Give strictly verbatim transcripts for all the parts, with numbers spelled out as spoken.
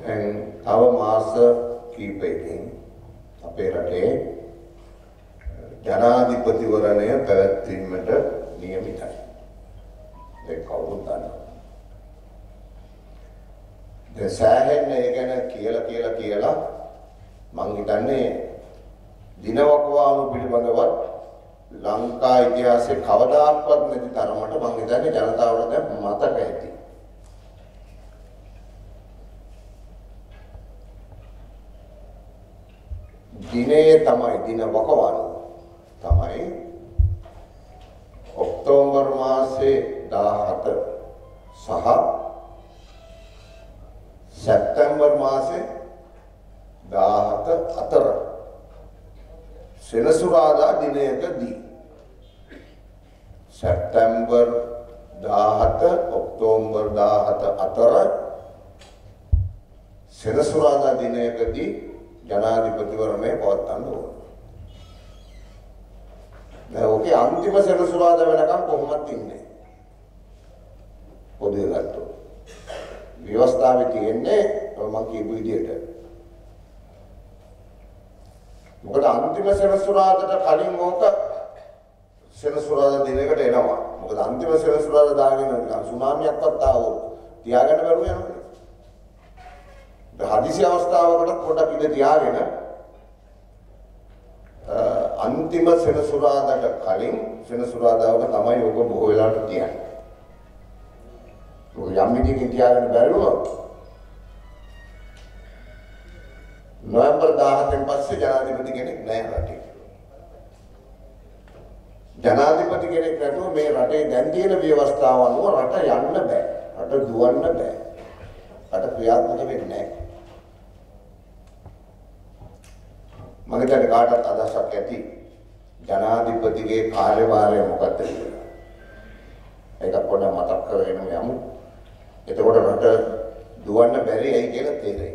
දැන් තව මාස කිහිපයකින් අපේ රටේ ජනාධිපතිවරණය පැවැත්වීමට නියමිතයි. ඒක කවුරුත් දන්නවා. දැන් සෑහෙන්න ඒ ගැන කියලා කියලා කියලා මං හිතන්නේ දිනවකවානු පිළිබඳවත් ලංකා ඉතිහාසයේ කවදාක්වත් නැති තරමට මං හිතන්නේ ජනතාවට දැන් මතක ඇති. දිනේ තමයි දින වකවානු තමයි ඔක්තෝබර් මාසේ දාහත සහ සැප්තැම්බර් මාසේ දාහත අතර සෙනසුරාදා දිනයකදී සැප්තැම්බර් දාහත ඔක්තෝබර් දාහත අතර සෙනසුරාදා දිනයකදී ජනාධිපතිවරණය පවත්වන්න ඕන. දැන් ඔකේ අන්තිම සෙනසුරාදා වෙනකම් කොහොමද ඉන්නේ? පොදුවේ ගත්තොත්. ව්‍යවස්ථාවේ තියෙන්නේ මම කියපු විදිහට. මොකද අන්තිම සෙනසුරාදාට කලින් ඕක සෙනසුරාදා දිනයකට එනවා. මොකද අන්තිම සෙනසුරාදා දාගෙන සුනාමියක්වත් ආවොත් තියාගන්න බැරුව යනවා. හදිසි අවස්ථාවකට පොඩක් ඉඳ තියාගෙන අන්තිම සෙනසුරාදාට කලින් සෙනසුරාදාවක තමයි ඔක බොහෝ වෙලාවට තියන්නේ. මොකද යම් විදිහකින් තියාගන්න බැරුව නොවැම්බර් දාහතෙන් පස්සේ ජනාධිපති කෙනෙක් නැහැ රටේ. ජනාධිපති කෙනෙක් නැතුව මේ රටේ දැන් තියෙන ව්‍යවස්ථාව අනුව රට යන්න බෑ. රට දුවන්න බෑ. රට ක්‍රියාත්මක වෙන්නේ නැහැ. මම හිතන්නේ කාටවත් අදහසක් ඇති ජනාධිපතිගේ කාර්යභාරය මොකක්ද කියලා. ඒක පොඩ්ඩක් මතක් කරගෙන යමු. එතකොට රට දුවන්න බැරි ඇයි කියලා තේරෙයි.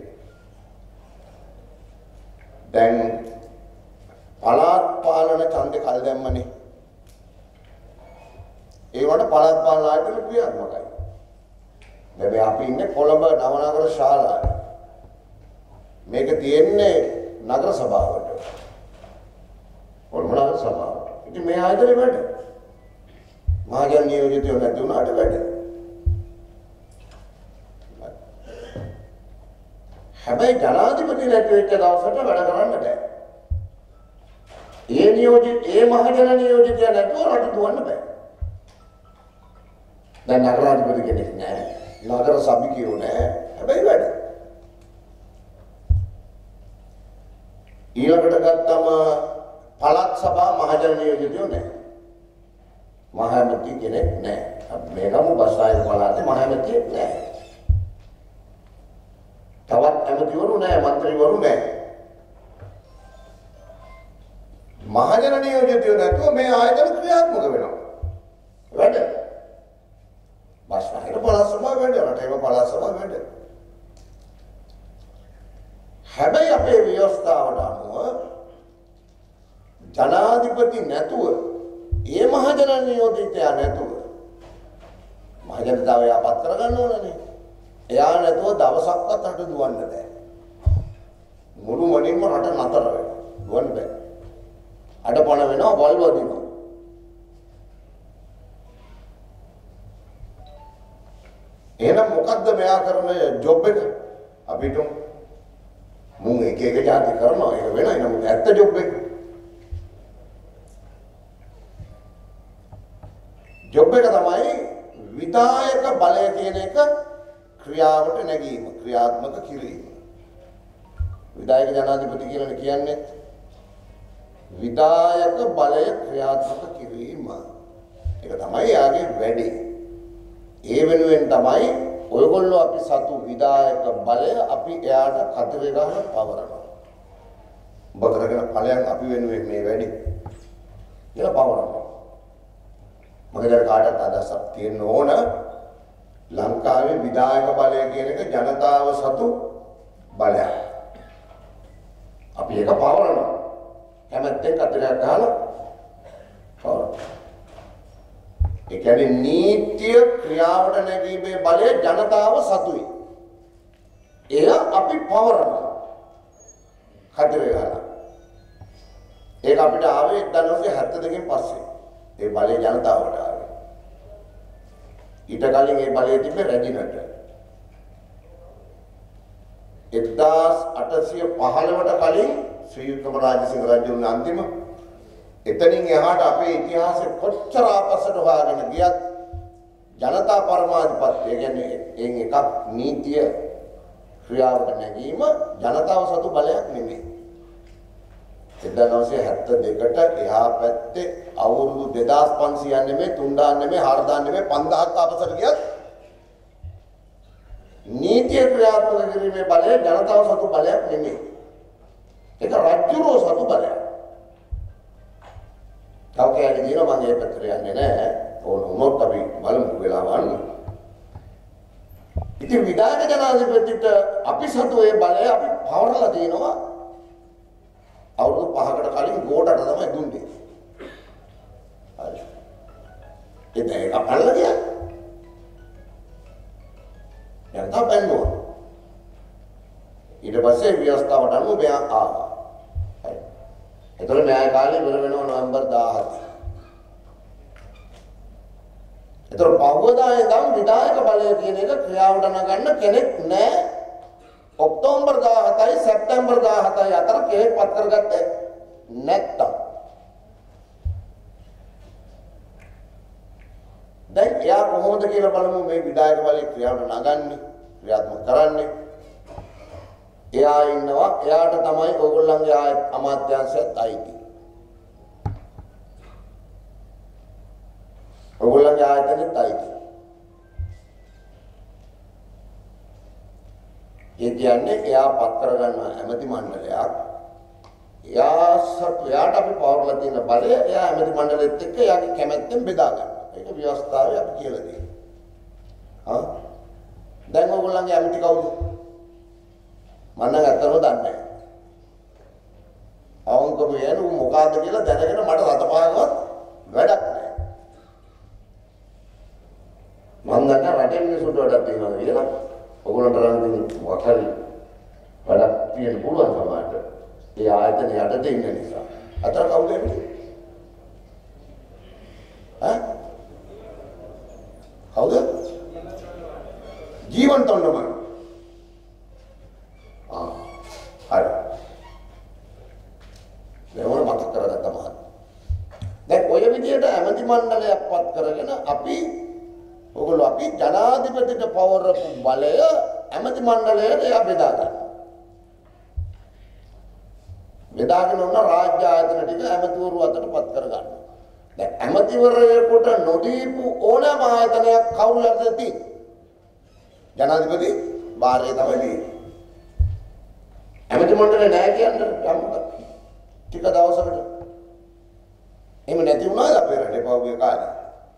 දැන් පළාත් පාලන ඡන්දේ කල් දැම්මනේ. ඒවට පළාත් පාලන ආයතන ක්‍රියාත්මකයි. දැන් අපි ඉන්නේ කොළඹ නවනගර ශාලාවේ. මේක තියෙන්නේ නගර සභාවට. කොළඹ නගර සභාවට. ඉතින් මේ ආයතනේ වැඩ. මහජන නියෝජිතයෝ නැති වුණාට වැඩ. හැබැයි ජනාධිපති නැති වෙච්ච දවසට වැඩ කරන්න බෑ. ඒ නියෝජිත ඒ මහජන නියෝජිතය නැතුව රට දුවන්න බෑ. දැන් නගරාධිපති කෙනෙක් නැහැ. නගර සභිකයෝ නැහැ. හැබැයි වැඩ. ඊළඟට ගත්තම පළාත් සභා මහජන නියෝජිතයෝ නැහැ. මහමැති කෙනෙක් නැහැ. මේකම බස්නායක පළාතේ මහමැතියෙක් නැහැ. තවත් ඇමතිවරු නැහැ, മന്ത്രിවරු නැහැ. මහජන නියෝජිතයෝ නැතුව මේ ආයතන ක්‍රියාත්මක වෙනවා. වැඩ. බස්නායක පළාත් සභාව වැඩ, රටේම පළාත් සභාව වැඩ. හැබැයි අපේ ව්‍යවස්ථාවට අනුව ජනාධිපති නැතුව ඒ මහජන නියෝජිතයා නැතුව මහජනතාව යාපත් කරගන්න ඕනනේ. එයා නැතුව දවසක්වත් රට දුවන්න බෑ. මුළු මනින්ම රට නතර වෙනවා. දුවන්න බෑ. අඩපණ වෙනවා, වල් වදිනවා. එහෙනම් මොකද්ද මෙයා කරන ජොබ් එක? අපිට මුන් එක එක જાති කරනවා. ඒක වෙනයි. නමුත් ඇත්ත ජොබ් එක. ජොබ් එක තමයි විධායක බලය කියන එක ක්‍රියාවට නැගීම, ක්‍රියාත්මක කිරීම. විධායක ජනාධිපති කියලා කියන්නේ විධායක බලය ක්‍රියාත්මක කිරීම. ඒක තමයි යාගේ වැඩේ. ඒ වෙනුවෙන් තමයි ඔයගොල්ලෝ අපි සතු විධායක බලය අපි එයාට කතරේ ගහන පවරනවා. ඔබ කරගෙන ඵලයන් අපි වෙනුවෙන් මේ වැඩේ කියලා පවරනවා. මගේ දැන් කාටත් අදහසක් තියෙන්න ඕන ලංකාවේ විධායක බලය කියන එක ජනතාව සතු බලයක්. අපි ඒක පවරනවා. කැමැත්තෙන් කතරයක් ගහලා පවරනවා. ඒ කියන්නේ නීතිය ක්‍රියාවට නැගීමේ බලය ජනතාව සතුයි. එය අපි පවරනවා. කතරේ ගහලා. ඒක අපිට ආවේ එක්දාස් නවසිය හැත්තෑ දෙකෙන් පස්සේ. ඒ බලය ජනතාවට ආවේ. ඊට කලින් ඒ බලය තිබ්බේ රැජිනට. එක්දාස් අටසිය පහළොවට කලින් ශ්‍රී වික්‍රම රාජසිංහ රජුගේ අන්තිම එතනින් එහාට අපේ ඉතිහාසෙ කොච්චර ආපස්සට හොයාගෙන ගියත් ජනතා පරමාධිපත්‍ය කියන්නේ එන් එකක් නීතිය ක්‍රියාවට නැගීම ජනතාව සතු බලයක් නෙමෙයි. එක්දාස් නවසිය හැත්තෑ දෙකට එහා පැත්තේ අවුරුදු දෙදාස් පන්සීයක් නෙමෙයි තුන්දාස් නෙමෙයි හාරදාස් නෙමෙයි පන්දාහක් ආපස්සට ගියත් නීතිය ක්‍රියාත්මක කිරීමේ බලය ජනතාව සතු බලයක් නෙමෙයි. ඒක රජුරෝ සතු බලයක්. තව කැලේ දින මම ඒ පැත්තට යන්නේ නැහැ. ඕන වුණොත් අපි බලමු වෙලාව ගන්න. ඉතින් විධායක ජනාධිපතිට අපි සතු ඒ බලය අපි පවරලා දිනවා. අවුරුදු පහකට කලින් ගෝඩට තමයි දුන්නේ. හරි. ඒක ඒක අපල්ලා ගියා. යන්තා බැලුවා. ඊට පස්සේ ව්‍යවස්ථාවට අනුව මෙයා ආවා. හරි. ඒතර න්‍යාය කාලේ ඉවර වෙනවා නොවැම්බර් දාහත. ඒතර පහවදා ඉඳන් විධායක බලය කියන එක ක්‍රියාවට නගන්න කෙනෙක් නැහැ. ඔක්තෝබර් දාහතයි සැප්තැම්බර් දාහතයි අතර කෙනෙක් පත් කරගත්තේ නැත්තම්. දැන් එයා කොහොමද කියලා බලමු මේ විධායක බලය ක්‍රියාවට නගන්නේ ක්‍රියාත්මක කරන්නේ. එයා ඉන්නවා එයාට තමයි ඕගොල්ලන්ගේ අමාත්‍යාංශයත් අයිති. ඕගොල්ලන්ගේ ආයතනෙත් අයිති. ඒ කියන්නේ එයා පත් කරගන්න ඇමති මණ්ඩලයක්. එයා සතු එයාට අපි පවර්ලා තියෙන බලය එයා ඇමති මණ්ඩලෙත් එක්ක එයාගේ කැමැත්තෙන් බෙදා ගන්නවා. ඒක ව්‍යවස්ථාවේ අපි කියලා දෙන්නේ. හා දැන් ඕගොල්ලන්ගේ ඇමති කවුද? මම නම් අතනෝ දන්නේ නැහැ. අවුන්කම යන මොකද්ද කියලා දැනගෙන මට රත පහකවත් වැඩක් නැහැ. මම දන්නා රටේ මිනිස්සුන්ට වැඩක් තියෙනවා කියලා. ඔයගොල්ලන්ට රන් මොකක් හරි වැඩක් තියෙන්න පුළුවන් සමහරට. ඒ ආයතන යටතේ ඉන්න නිසා. අතර කවුද එන්නේ? ඈ? කවුද? ජීවන් තොණ්ඩමන්. ආ. හරි. මේවල මතක කරගත්තා මහත්. දැන් ඔය විදිහට ඇමති මණ්ඩලයක් පත් කරගෙන අපි ඔයගොල්ලෝ අපි ජනාධිපතිට පවරපු බලය ඇමති මණ්ඩලයට එයා බෙදා ගන්නවා. බෙදාගෙන උන රාජ්‍ය ආයතන ටික ඇමතිවරු අතට පත් කර ගන්නවා. දැන් ඇමතිවරයෙකුට නොදීපු ඕනෑම ආයතනයක් කවුරුද තියෙන්නේ? ජනාධිපති භාරය තමයි තියෙන්නේ. ඇමති මණ්ඩලේ නැහැ කියන්නේ ටික දවසකට. එහෙම නැති වුණාද අපේ රටේ පහුගිය කාලේ?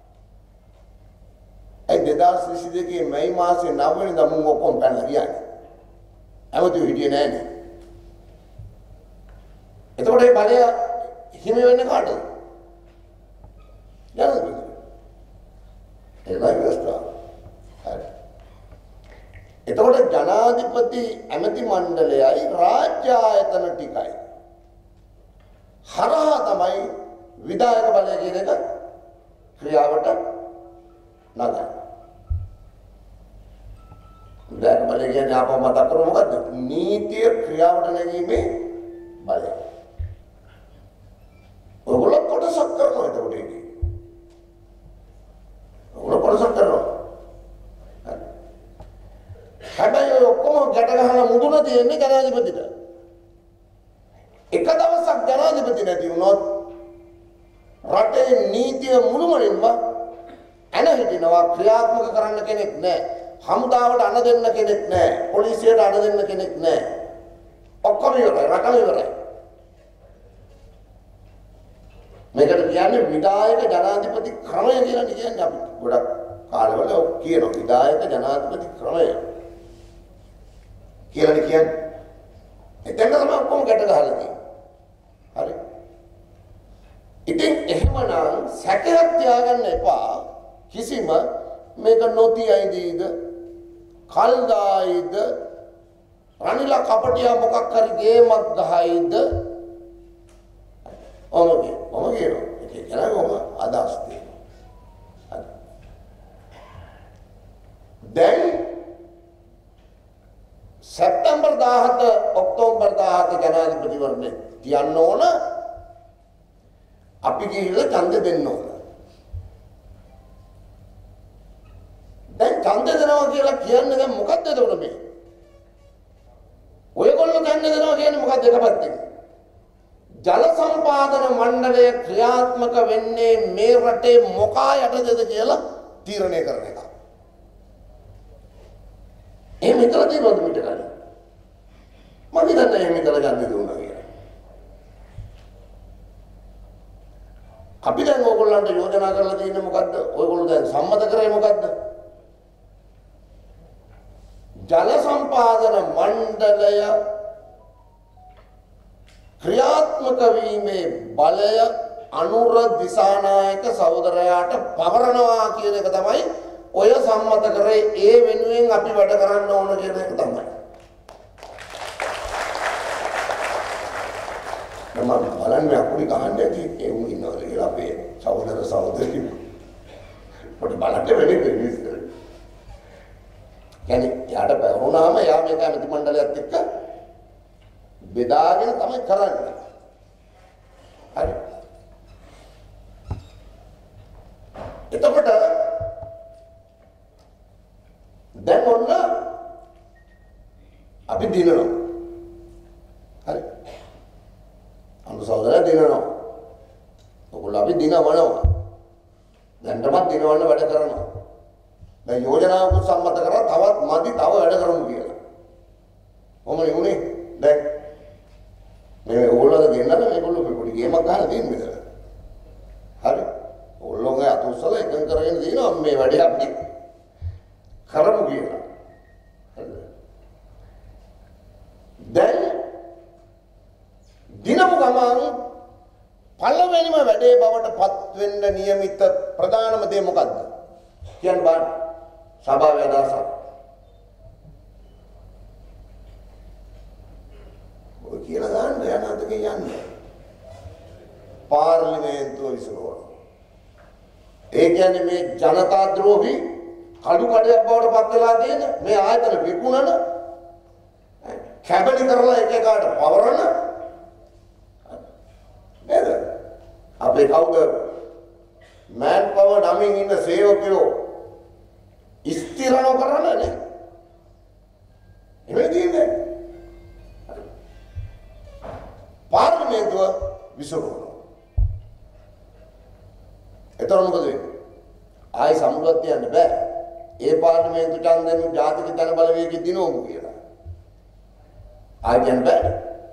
ඒ දෙදාස් විසි දෙකේ මැයි මාසේ නව වෙනිදා මුන් ඔක්කොම පැනලා ගියානේ. ඇමතිව හිටියේ නෑනේ. එතකොට මේ බලය හිමි වෙන්නේ කාටද? ජනාධිපතිට. ඒකයි ව්‍යවස්ථාව. හරි. එතකොට ජනාධිපති ඇමති මණ්ඩලයයි රාජ්‍ය ආයතන ටිකයි හරහා තමයි විධායක බලය කියන එක ක්‍රියාවට නගන්නේ. විධායක බලය කියන්නේ අපව මතක් කරමු මොකද්ද? නීතිය ක්‍රියාවට නැගීමේ බලය. ඔයගොල්ලෝ කොටසක් කරනවා එතකොට ඒකේ. ඔයගොල්ලෝ කොටසක් කරනවා. හැබැයි ඔය ඔක්කොම ගැට ගහලා මුදුන තියෙන්නේ ජනාධිපතිට. එක දවසක් ජනාධිපති නැති වුණොත් රටේ නීතිය මුළුමනින්ම අන හිටිනවා ක්‍රියාත්මක කරන්න කෙනෙක් නැහැ. හමුදාවට අණ දෙන්න කෙනෙක් නැහැ. පොලිසියට අණ දෙන්න කෙනෙක් නැහැ. ඔක්කොම ඉවරයි. රටම ඉවරයි. මේකට කියන්නේ විධායක ජනාධිපති ක්‍රමය කියලා කියන්නේ අපි ගොඩක් කාලවල කියනවා විධායක ජනාධිපති ක්‍රමය කියලා කියන්නේ. එතන තමයි ඔක්කොම ගැට ගහලා තියෙන්නේ. හරි. ඉතින් එහෙමනම් සැකයක් තියාගන්න එපා. කිසිම මේක නොතියයිද කල්දායිද රනිලා කපටියා මොකක් හරි ගේමක් ගහයිද? ඔමගේ ඔමගේ ඒක කියලා ඔම අදහස් තියෙනවා. දැන් සැප්තැම්බර් දාහත ඔක්තෝබර් දාහත ජනාධිපතිවරණය තියන්න ඕන. අපි ගිහිල්ලා ඡන්ද දෙන්න ඕන. දැන් ඡන්ද දෙනවා කියලා කියන්නේ දැන් මොකක්ද එතකොට මේ? ඔයගොල්ලෝ ඡන්ද දෙනවා කියන්නේ මොකක්ද එක පැත්තකින්? ජල සම්පාදන මණ්ඩලය ක්‍රියාත්මක වෙන්නේ මේ රටේ මොකා යටතේද කියලා තීරණය කරන එක. එහෙම හිතලා තියෙනවද මිට කලින්? මම හිතන්නේ එහෙම හිතලා ගන්න දුන්නා කියලා. අපි දැන් ඕගොල්ලන්ට යෝජනා කරලා තියෙන්නේ මොකද්ද? ඔයගොල්ලෝ දැන් සම්මත කරේ මොකද්ද? ජල සම්පාදන මණ්ඩලය ක්‍රියාත්මක වීමේ බලය අනුර දිසානායක සහෝදරයාට පවරනවා කියන එක තමයි ඔය සම්මත කරේ. ඒ වෙනුවෙන් අපි වැඩ කරන්න ඕන කියන එක තමයි. මම බලන්නේ අකුරි ගහන්න ඇති ඒ උන් ඉන්නවද කියලා අපේ සහෝදර සහෝදරියෝ. පොඩි බලන්න වෙන්නේ දෙවිස්තර. يعني යාට පැවරුණාම යා මේක ඇමති මණ්ඩලයත් එක්ක බෙදාගෙන තමයි කරන්නේ. හරි. එතකොට දැන් ඔන්න අපි දිනනවා. හරි. අනු සහෝදරයා දිනනවා. ඔයගොල්ලෝ අපි දිනවනවා. දැන්ටමත් දිනවන්න වැඩ කරනවා. දැන් යෝජනාවකුත් සම්මත කරා තවත් මදි තව වැඩ කරමු කියලා. කොහොමද උනේ? දැන් මේ ඕගොල්ලෝ දෙන්නද මේගොල්ලෝ පොඩි ගේමක් ගහලා තියෙන මෙතන. හරි. ඕගොල්ලෝගේ අතුස්සල එකෙන් කරගෙන දිනවා මේ වැඩේ අපි කරමු කියලා. හරිද? දැන් දිනමු ගමන් පළවෙනිම වැඩේ බවට පත් වෙන්න නියමිත ප්‍රධානම දේ මොකද්ද? කියන්න බෑ. සභාවේ අදහසක්. ඔය කියලා ගන්න යනාතකේ යන්නේ. පාර්ලිමේන්තුව විසිරවන. ඒ කියන්නේ මේ ජනතා ද්‍රෝහී කඩු කඩයක් බවට පත් වෙලා තියෙන මේ ආයතන විකුණන කැබලි කරලා එක එකාට පවරන නේද? අපේ කවුද මෑන් පවර් නමින් ඉන්න සේවකයෝ ස්ථිර නොකරන නේ. එහෙම තියෙන්නේ. පාර්ලිමේන්තුව විසිරවනවා. එතකොට මොකද වෙන්නේ? ආයි සමුගත යන්න බෑ. ඒ පාර්ලිමේන්තු ඡන්දෙන් ජාතික ජන බලවේගය දිනවමු කියලා. ආයි යන්න බෑ.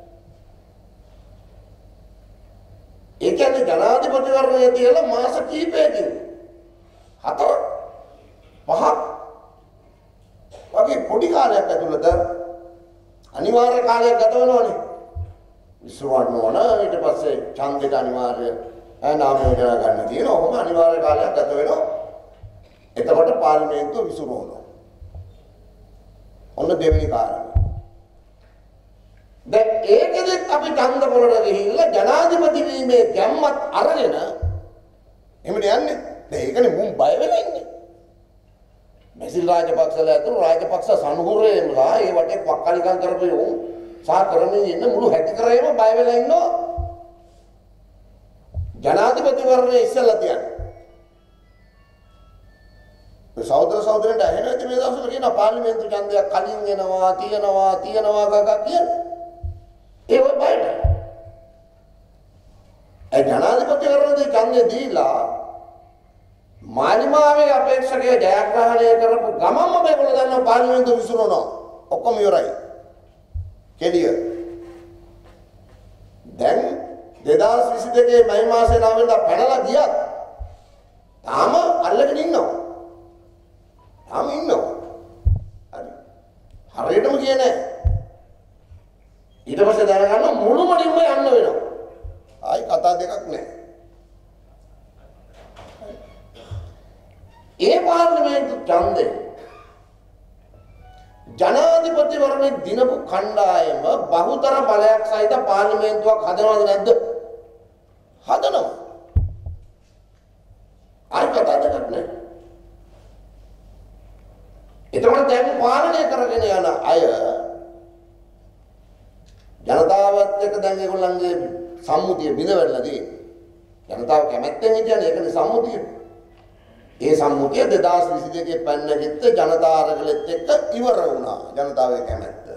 ඒ කියන්නේ ජනාධිපතිවරණය තියලා මාස කිහිපයකින් හතර පහක් වගේ පොඩි කාලයක් ඇතුළත අනිවාර්ය කාලයක් ගත වෙනවනේ. විශ්වවන්න ඕන ඊට පස්සේ ඡන්දෙට අනිවාර්ය නාම යෝජනා ගන්න තියෙනවා. ඔහොම අනිවාර්ය කාලයක් ගත වෙනවා. එතකොට පාර්ලිමේන්තුව විසිරවනවා. ඔන්න දෙවෙනි කාරණා. දැන් ඒකෙදිත් අපි ඡන්ද වලට ගිහිල්ලා ජනාධිපති වීමේ ගැම්මත් අරගෙන එහෙම යන්නේ. දැන් ඒකනේ මුන් බය වෙලා ඉන්නේ. මැසිල් රාජපක්ෂලා ඇතුළු රාජපක්ෂ සනුහුරේමලා ඒ වටේ පක්කලිකම් කරපියෝ සා කරමින් ඉන්න මුළු හැටි කරේම බය වෙලා ඉන්නවා. ජනාධිපතිවරණය ඉස්සෙල්ලා තියන්නේ. ඒ සහෝදර සහෝදරයන්ට ඇහෙන ඇති මේ දවස්වල කියන පාර්ලිමේන්තු ඡන්දයක් කලින් එනවා තියනවා තියනවා ගග කියන්නේ. ඒ වගේ බයද? ඒ ජනාධිපතිවරණයේ ඡන්දය දීලා මාලිමාවේ අපේක්ෂකය ජයග්‍රහණය කරපු ගමන්ම මේගොල්ලෝ දන්නවා පාර්ලිමේන්තුව විසිරෙනවා. ඔක්කොම ඉවරයි. කෙලිය. දැන් දෙදාස් විසි දෙකේ මැයි මාසේ නව වෙනිදා පැනලා ගියත් තාම අල්ලගෙන ඉන්නවා. තාම ඉන්නවා. හරි. හරියටම කියේ නැහැ. ඊට පස්සේ දැනගන්න මුළුමනින්ම යන්න වෙනවා. ආයි කතා දෙකක් නැහැ. ඒ පාර්ලිමේන්තු ඡන්දේ ජනාධිපතිවරණේ දිනපු කණ්ඩායම බහුතර බලයක් සහිත පාර්ලිමේන්තුවක් හදනවද නැද්ද? හදනවා. ආයි කතා දෙකක් නෑ. එතකොට දැන් පාලනය කරගෙන යන අය ජනතාවත් එක්ක දැන් ඒගොල්ලන්ගේ සම්මුතිය බිඳවැටලා තියෙනවා. ජනතාව කැමැත්තෙන් හිටියනේ ඒකනේ සම්මුතිය. ඒ සම්මුතිය දෙදාස් විසි දෙකේ පැන්නගෙත් ජනතා අරගලෙත් එක්ක ඉවර වුණා. ජනතාවේ කැමැත්ත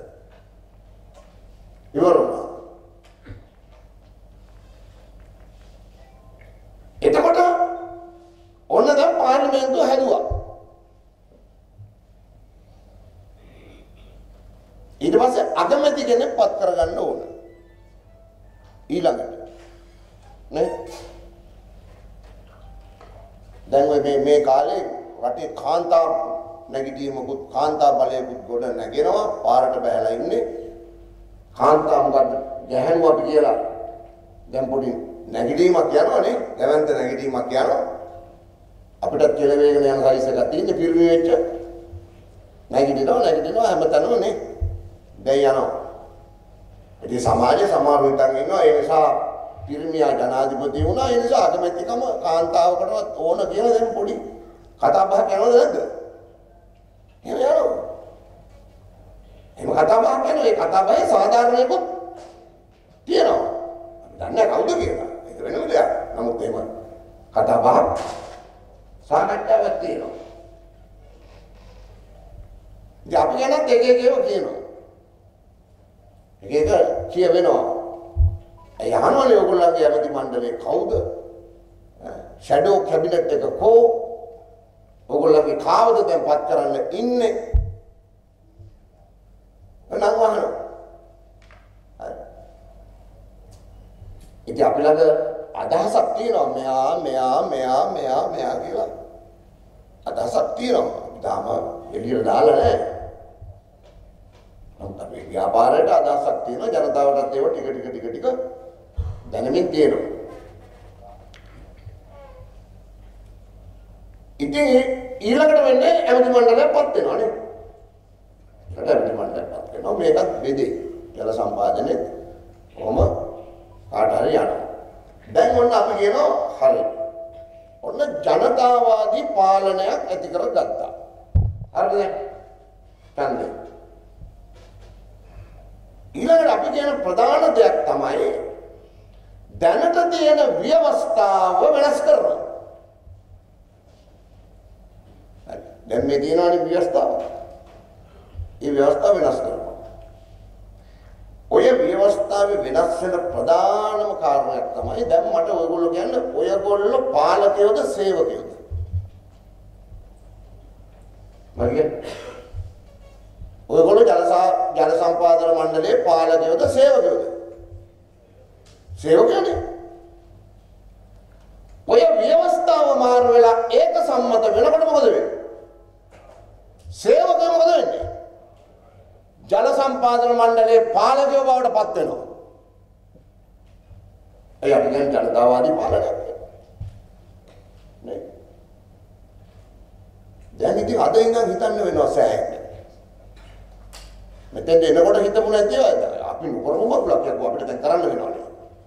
ඉවර වුණා. එතකොට ඔන්න දැන් පාර්ලිමේන්තුව හැදුවා. ඊට පස්සේ අගමැති කෙනෙක් පත් කරගන්න ඕන. ඊළඟට නේ දැන් ඔය මේ මේ කාලේ රටේ කාන්තා නැගිටීමකුත් කාන්තා බලයකුත් ගොඩ නැගෙනවා. පාරට බහැලා ඉන්නේ කාන්තා මොකද්ද ගැහැණු අපි කියලා දැන් පොඩි නැගිටීමක් යනවනේ. දැවන්ත නැගිටීමක් යනවා. අපිටත් කෙලවේගෙන යන සයිස් එකක් තියෙන පිරිමි වෙච්ච නැගිටිනවා නැගිටිනවා හැමතැනම නේ දැන් යනවා. ඉතින් සමාජයේ සමහර විටන් ඉන්නවා. ඒ නිසා පිරිමියා ජනාධිපති වුණා. ඒ නිසා අගමැතිකම කාන්තාවකටවත් ඕන කියලා දැන් පොඩි කතා බහක් යනවද නැද්ද? එහෙම යනවා. එහෙම කතා බහක් යනවා. ඒ කතා බහේ සාධාරණයකුත් තියෙනවා. අපි දන්නේ කවුද කියලා. ඒක වෙනම දෙයක්. නමුත් එහෙම කතා බහක් සාකච්ඡාවක් තියෙනවා. ඉතින් අපි ගැනත් එක එක ඒවා කියනවා. එක එක කියවෙනවා. ඒ අහනවනේ ඔයගොල්ලන්ගේ ඇමති මණ්ඩලේ කවුද? ෂැඩෝ කැබිනට් එක කෝ? ඔයගොල්ලන්ගේ කාවද දැන් පත් කරන්න ඉන්නේ? නම් අහනවා. හරි. ඉතින් අපි ළඟ අදහසක් තියෙනවා මෙයා මෙයා මෙයා මෙයා මෙයා කියලා. අදහසක් තියෙනවා. තාම එළියට දාලා නැහැ. නමුත් අපි ව්‍යාපාරයට අදහසක් තියෙනවා. ජනතාවටත් ඒව ටික ටික ටික ටික දැනෙමින් තියෙනවා. ඉතින් ඊළඟට වෙන්නේ ඇමති මණ්ඩලයක් පත් වෙනවා නේ. ඒකට ඇමති මණ්ඩලයක් පත් වෙනවා. මේකත් බෙදේ. ජල සම්පාදනයේ කොහොම කාට හරි යනවා. දැන් ඔන්න අපි කියනවා හරි. ඔන්න ජනතාවාදී පාලනයක් ඇති කරගත්තා. හරිද? කන්නේ. ඊළඟට අපි කියන ප්‍රධාන දෙයක් තමයි දැනට තියෙන ව්‍යවස්ථාව වෙනස් කරනවා. හරි. දැන් මේ තියෙනවානේ ව්‍යවස්ථාව. මේ ව්‍යවස්ථාව වෙනස් කරනවා. ඔය ව්‍යවස්ථාවේ වෙනස් වෙන ප්‍රධානම කාරණයක් තමයි දැන් මට ඔයගොල්ලෝ කියන්නේ ඔයගොල්ලෝ පාලකයෝද සේවකයෝද? මගින් ඔයගොල්ලෝ ජල ජල සම්පාදන මණ්ඩලයේ පාලකයෝද සේවකයෝද? සේවකයෝනේ. ඔය ව්‍යවස්ථාව මාරු වෙලා ඒක සම්මත වෙනකොට මොකද වෙන්නේ? සේවකයෝ මොකද වෙන්නේ? ජල සම්පාදන මණ්ඩලයේ පාලකයෝ බවට පත් වෙනවා. ඒ අපි කියන්නේ ජනතාවාදී පාලනයක් නේ. දැන් ඉතින් අද ඉඳන් හිතන්න වෙනවා සෑහෙන්න. මෙතෙන් එනකොට හිතමු නැතිව අපි නොකරමු බබලක් කියපුවා අපිට දැන් කරන්න වෙනවනේ.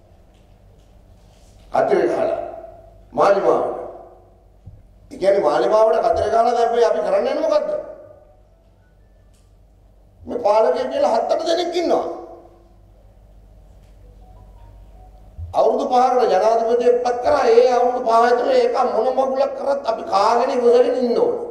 කතරේ ගහලා මාලිමාවට. ඒ කියන්නේ මාලිමාවට කතරේ ගහලා දැන් අපි කරන්න යන්නේ මොකද්ද? මේ පාලකයෙක් කියලා හත් අට දෙනෙක් ඉන්නවා. අවුරුදු පහකට ජනාධිපතියෙක් පත් කරා. ඒ අවුරුදු පහ ඇතුළේ ඒක මොන මගුලක් කරත් අපි කාගෙන ඉවසගෙන ඉන්න ඕනේ.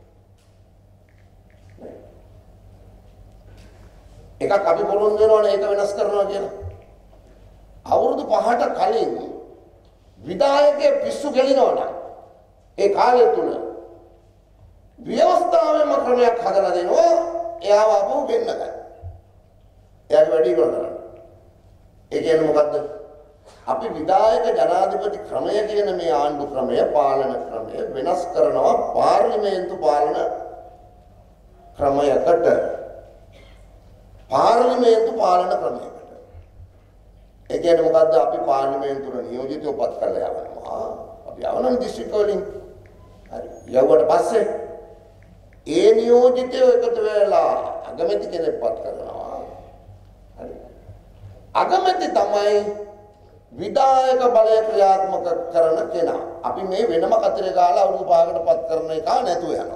එකක් අපි පොරොන්දු වෙනවනේ ඒක වෙනස් කරනවා කියලා. අවුරුදු පහට කලින් විධායකයෙක් පිස්සු කෙලිනවනම් ඒ කාලය තුල ව්‍යවස්ථාවෙම ක්‍රමයක් හදලා දෙනවා. එයාව අපෝ වෙන්න ගන්න. එයාගේ වැඩි කරනවා. ඒ කියන්නේ මොකද්ද? අපි විධායක ජනාධිපති ක්‍රමය කියන මේ ආණ්ඩු ක්‍රමය පාලන ක්‍රමය වෙනස් කරනවා පාර්ලිමේන්තු පාලන ක්‍රමයකට. පාර්ලිමේන්තු පාලන ක්‍රමයකට. ඒ කියන්නේ මොකද්ද? අපි පාර්ලිමේන්තුවේ නියෝජිතව පත් කරලා යවනවා. අපි යවන දිස්ත්‍රික්ක වලින්. හරි. යවුවට පස්සේ ඒ නියෝජිතයෝ එකතු වෙලා අගමැති කෙනෙක් පත් කරනවා. හරි. අගමැති තමයි විධායක බලය ක්‍රියාත්මක කරන කෙනා. අපි මේ වෙනම කතරේ ගාලා අවුරුදු පහකට පත් කරන එක නැතුව යනවා.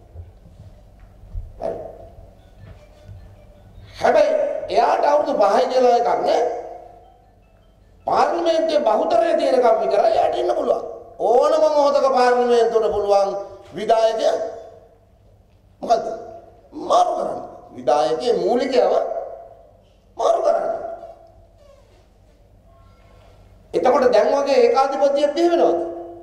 හරි. හැබැයි එයාට අවුරුදු පහයි කියලා එකක් නෑ. පාර්ලිමේන්තුවේ බහුතරය තියෙනකම් විතරයි එයාට ඉන්න පුළුවන්. ඕනම මොහොතක පාර්ලිමේන්තුවට පුළුවන් විධායකය මොකද්ද? මාරු කරන්න. විධායකයේ මූලිකයව මාරු කරන්න. එතකොට දැන් වගේ ඒකාධිපතියක් බිහි වෙනවද?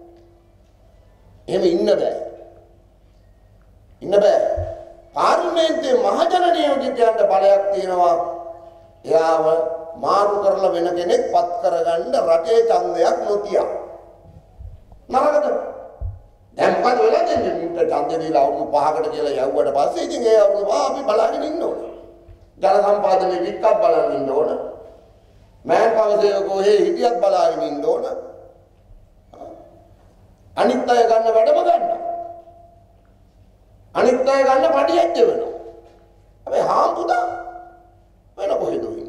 එහෙම ඉන්න බෑ. ඉන්න බෑ. පාර්ලිමේන්තුවේ මහජන නියෝජිතයන්ට බලයක් තියෙනවා. එයාව මාරු කරලා වෙන කෙනෙක් පත් කරගන්න රටේ ඡන්දයක් නොතිය. නරකද? දැන් මොකද වෙලා දෙන්නේ? මුන්ට ඡන්දෙ දීලා අවුරුදු පහකට කියලා යවුවට පස්සේ ඉතින් ඒ අවුරුදු පහ අපි බලාගෙන ඉන්න ඕනේ. ජල සම්පාදනයේ වික්කක් බලන් ඉන්න ඕනේ. මෑන් පවසේ කොහේ හිටියත් බලාගෙන ඉන්න ඕන. අනිත් අය ගන්න වැඩම ගන්න. අනිත් අය ගන්න පඩියක් දෙවනවා. හැබැයි හාමුදුරුවෝ වෙන කොහෙද ඉන්නේ?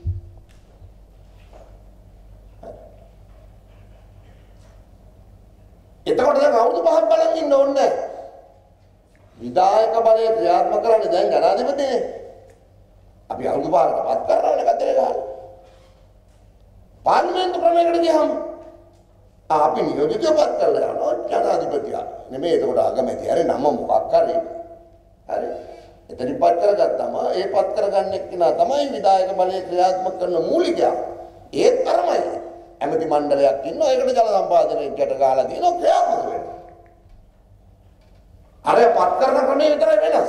එතකොට දැන් අවුරුදු පහක් බලන් ඉන්න ඕනේ නැහැ. විධායක බලය ක්‍රියාත්මක කරන්නේ දැන් ජනාධිපතිනේ. අපි අවුරුදු පහකට පත් කරනවනේ කතරේ ගහලා. පාර්ලිමේන්තු ක්‍රමයකට ගියාම අපි නියෝජිතව පත් කරලා යනවා ජනාධිපතියා. නෙමෙයි එතකොට අගමැති හරි නම මොකක් හරි. හරි. එතනින් පත් කරගත්තම ඒ පත් කරගන්න එක්කෙනා තමයි විධායක බලය ක්‍රියාත්මක කරන මූලිකයා. ඒත් තරමයි. ඇමති මණ්ඩලයක් ඉන්නවා. ඒකට ජල සම්පාදනයේ ගැට ගහලා තියෙනවා ක්‍රියාත්මක වෙනවා. අර පත් කරන ක්‍රමය විතරයි වෙනස්.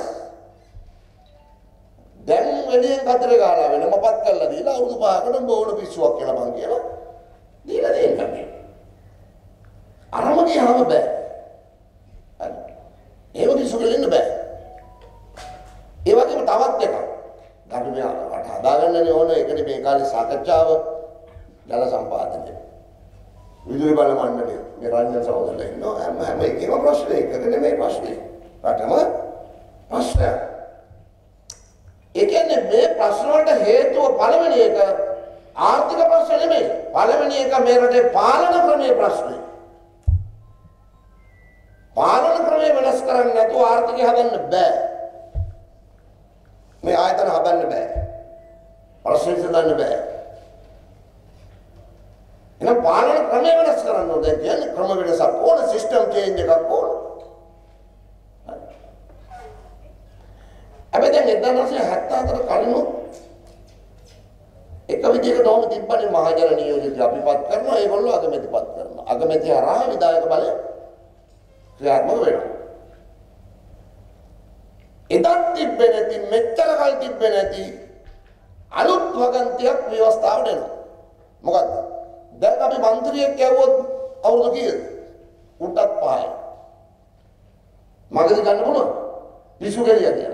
දැන් එළියෙන් කතරේ ගාලා වෙනම පත් කරලා දීලා අවුරුදු පහකට බෝන පිස්සුවක් කියලා මං කියලා දීලා දෙන්නම්. අරම ගියාම බෑ. හරි. ඒව කිසු කෙලින්න බෑ. ඒ වගේම තවත් එකක්. අපි මේ රට හදාගන්නනේ ඕන ඒකනේ මේ කාලේ සාකච්ඡාව ජල සම්පාදනය. විදුලි බල මණ්ඩලය මේ රංජන සහෝදරලා ඉන්නවා හැම හැම එකම ප්‍රශ්නේ එකක නෙමෙයි ප්‍රශ්නේ. රටම ප්‍රශ්නයක්. ඒ කියන්නේ මේ ප්‍රශ්න වලට හේතුව පළවෙනි එක ආර්ථික ප්‍රශ්න නෙමෙයි. පළවෙනි එක මේ රටේ පාලන ක්‍රමයේ ප්‍රශ්නේ. පාලන ක්‍රමය වෙනස් කරන්නේ නැතුව ආර්ථිකය හදන්න බෑ. මේ ආයතන හදන්න බෑ. ප්‍රශ්න විසඳන්න බෑ. එහෙනම් පාලන ක්‍රමය වෙනස් කරන්න ඕනේ. කියන්නේ ක්‍රම වෙනසක් ඕන, සිස්ටම් චේන්ජ් එකක් ඕන. අපි දැන් එක්දාසය හතර කලින් එක විදිහකට ඕම තිබ්බනේ මහජන නියෝජිත අපිපත් කරනවා ඒගොල්ලෝ අගමැතිපත් කරනවා. අගමැති හරහා විධායක බලය ක්‍රියාත්මක වෙනවා. එදත් තිබ්බේ නැති මෙච්චර කල් තිබ්බේ නැති අලුත් වගන්තියක් ව්‍යවස්ථාවට එනවා. මොකද්ද? දැන් අපි മന്ത്രിයෙක් කියවුවොත් අවුරුදු කීයද? උටත් පහයි. මගදී ගන්න පුළුවන්. පිසු ගෙලිය කියලා.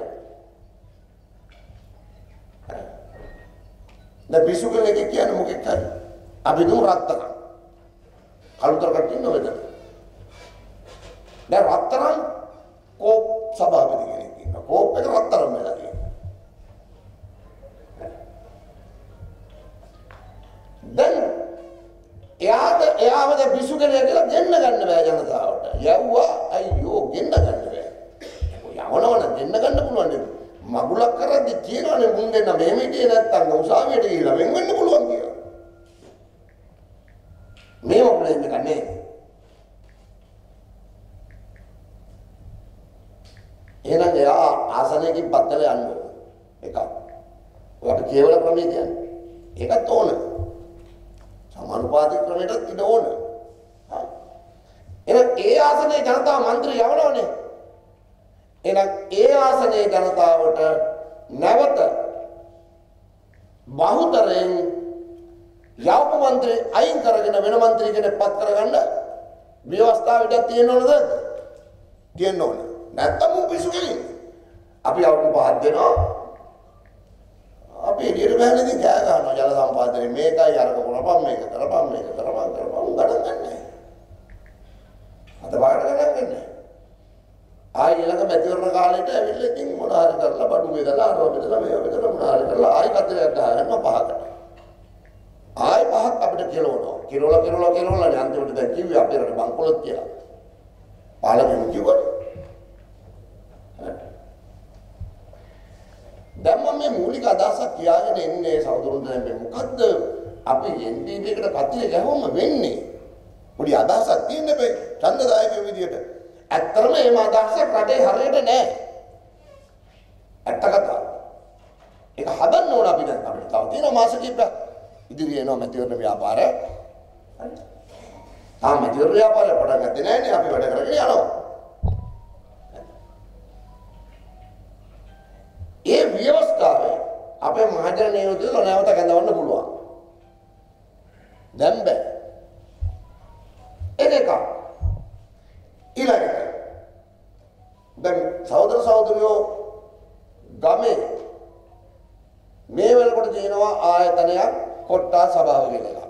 දැන් පිසු ගෙලිය කියන්නේ මොකෙක් හරි. අපි දුම් රත්තරන්. කලුතර කට්ටිය ඉන්නවද? දැන් රත්තරන් කෝප් සභාපති කෙනෙක් ඉන්නවා. කෝප් එක රත්තරන් වෙලා තියෙනවා. දැන් එයාට එයාව දැන් පිසු කෙනෙක් කියලා ගෙන්න ගන්න බෑ ජනතාවට. යවුවා අයියෝ ගෙන්න ගන්න බෑ. යවනවන ගෙන්න ගන්න පුළුවන් නේද? මගුලක් කරද්දි කියනවනේ මුන් දෙන්න මෙහෙම හිටියේ නැත්තම් උසාවියට ගිහිල්ලා වෙන් වෙන්න පුළුවන් කියලා. මේව ප්ලේන් එක නේ. එහෙනම් එයා ආසනයකින් පත්තල යන්න ඕන. එකක්. ඔයාට කේවල ක්‍රමය කියන්නේ. ඒකත් ඕන. සමානුපාතික ක්‍රමයටත් ඉඩ ඕන. හා. එහෙනම් ඒ ආසනයේ ජනතා මන්ත්‍රී යවනවනේ. එහෙනම් ඒ ආසනයේ ජනතාවට නැවත බහුතරයෙන් යවපු මන්ත්‍රී අයින් කරගෙන වෙන මන්ත්‍රී කෙනෙක් පත් කරගන්න ව්‍යවස්ථාවට තියෙන්න ඕනද? තියෙන්න ඕන. නැත්තම් පිසු කෙලින්නේ. අපි අවුරුදු පහක් දෙනවා. අපි එළියට බහලා ඉතින් කෑ ගන්නවා ජල සම්පාදනයේ මේකයි අරක කරපම් මේක කරපම් මේක කරපම් කරපම් ගණන් ගන්නෑ. අත බාහිර ගණන් ගන්නෑ. ආයි ඊළඟ මැතිවරණ කරන කාලෙට ඇවිල්ලා ඉතින් මොන හරි කරලා බඩු බෙදලා අරව බෙදලා මේව බෙදලා මොන හරි කරලා ආයි කතරයක් ගහනවා පහකට. ආයි පහක් අපිට කෙලවනවා. කෙලවලා කෙලවලා කෙලවලා නේ අන්තිමට දැන් කිව්වේ අපේ රට බංකොලොත් කියලා. පාලකෙන් කිව්වනේ. දැන් මම මේ මූලික අදහසක් කියාගෙන ඉන්නේ සහෝදරුන්ට දැන් මේ මොකද්ද අපි එන් ඩී පී එකට කතිය ගැහුවම වෙන්නේ? පොඩි අදහසක් තියෙන්න බෑ ඡන්දදායක විදියට. ඇත්තටම එහෙම අදහසක් රටේ හරියට නැහැ. ඇත්ත කතාව. ඒක හදන්න ඕන අපි දැන් අපිට තව තියෙන මාස කිහිපයක් ඉදිරියේ එනවා මැතිවරණ ව්‍යාපාරය. හරි. තාම මැතිවරණ ව්‍යාපාරය පටන් ගත්තේ නැහැ නේ අපි වැඩ කරගෙන යනවා. ඒ ව්‍යවස්ථාවේ අපේ මහජන නියෝජිතව නැවත ගඳවන්න පුළුවන්. දැන් බෑ. ඒක ඊළඟට දැන් සහෝදර සහෝදරියෝ ගමේ මේ වෙනකොට තියෙනවා ආයතනයක් කොට්ටා සභාව කියලා.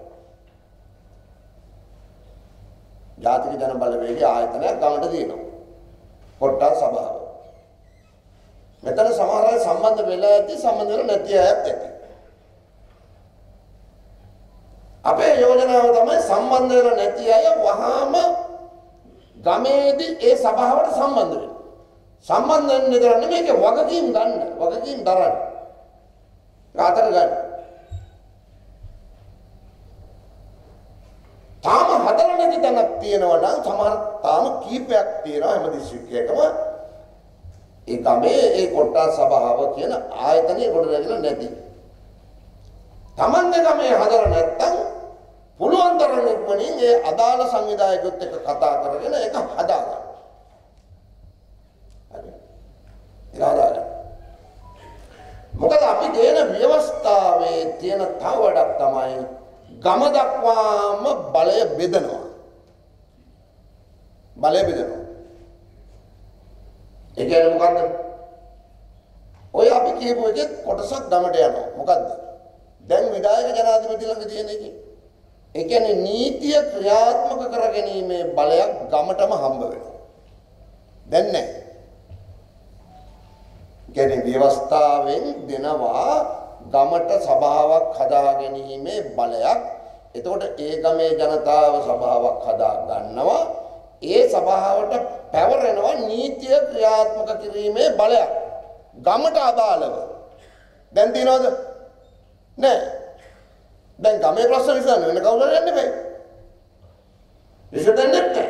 ජාතික ජන බලවේගයේ ආයතනයක් ගමට තියෙනවා. කොට්ටා සභාව. මෙතන සමහර අය සම්බන්ධ වෙලා ඇති සම්බන්ධ වෙලා නැති අයත් ඇති. අපේ යෝජනාව තමයි සම්බන්ධ වෙලා නැති අය වහාම ගමේදී ඒ සභාවට සම්බන්ධ වෙන්න. සම්බන්ධ වෙන්න විතර නෙමෙයි ඒක වගකීම් ගන්න. වගකීම් දරන්න. ආතර ගන්න. තාම හදලා නැති තැනක් තියෙනවා නම් සමහර තාම කීපයක් තියෙනවා හැම දිස්ත්‍රික්කයකම ඒ ගමේ ඒ කොට්ටා සභාව කියන ආයතනය කොට රැගෙන නැති. තමන්ගේ ගමේ හදලා නැත්තම් පුළුවන් තරම් ඉක්මනින් ඒ අදාළ සංවිධායකයොත් එක්ක කතා කරගෙන ඒක හදාගන්න. හරි. ඒක හදාගන්න. මොකද අපි දෙන ව්‍යවස්ථාවේ තියෙන තව වැඩක් තමයි ගම දක්වාම බලය බෙදනවා. බලය බෙදනවා. ඒ කියන්නේ මොකද්ද? ඔය අපි කියපු එකේ කොටසක් ගමට යනවා. මොකද්ද? දැන් විධායක ජනාධිපති ළඟ තියෙන එක. ඒ කියන්නේ නීතිය ක්‍රියාත්මක කරගැනීමේ බලයක් ගමටම හම්බ වෙනවා. දැන් නැහැ. කියන්නේ ව්‍යවස්ථාවෙන් දෙනවා ගමට සභාවක් හදා ගැනීමේ බලයක්. එතකොට ඒ ගමේ ජනතාව සභාවක් හදා ගන්නවා. ඒ සභාවට පැවරෙනවා නීතිය ක්‍රියාත්මක කිරීමේ බලයක්. ගමට අදාළව. දැන් තියනවද? නැහැ. දැන් ගමේ ප්‍රශ්න විසඳන්න වෙන කවුරුහරි යන්න බෑ. විසඳන්නේ නැහැ.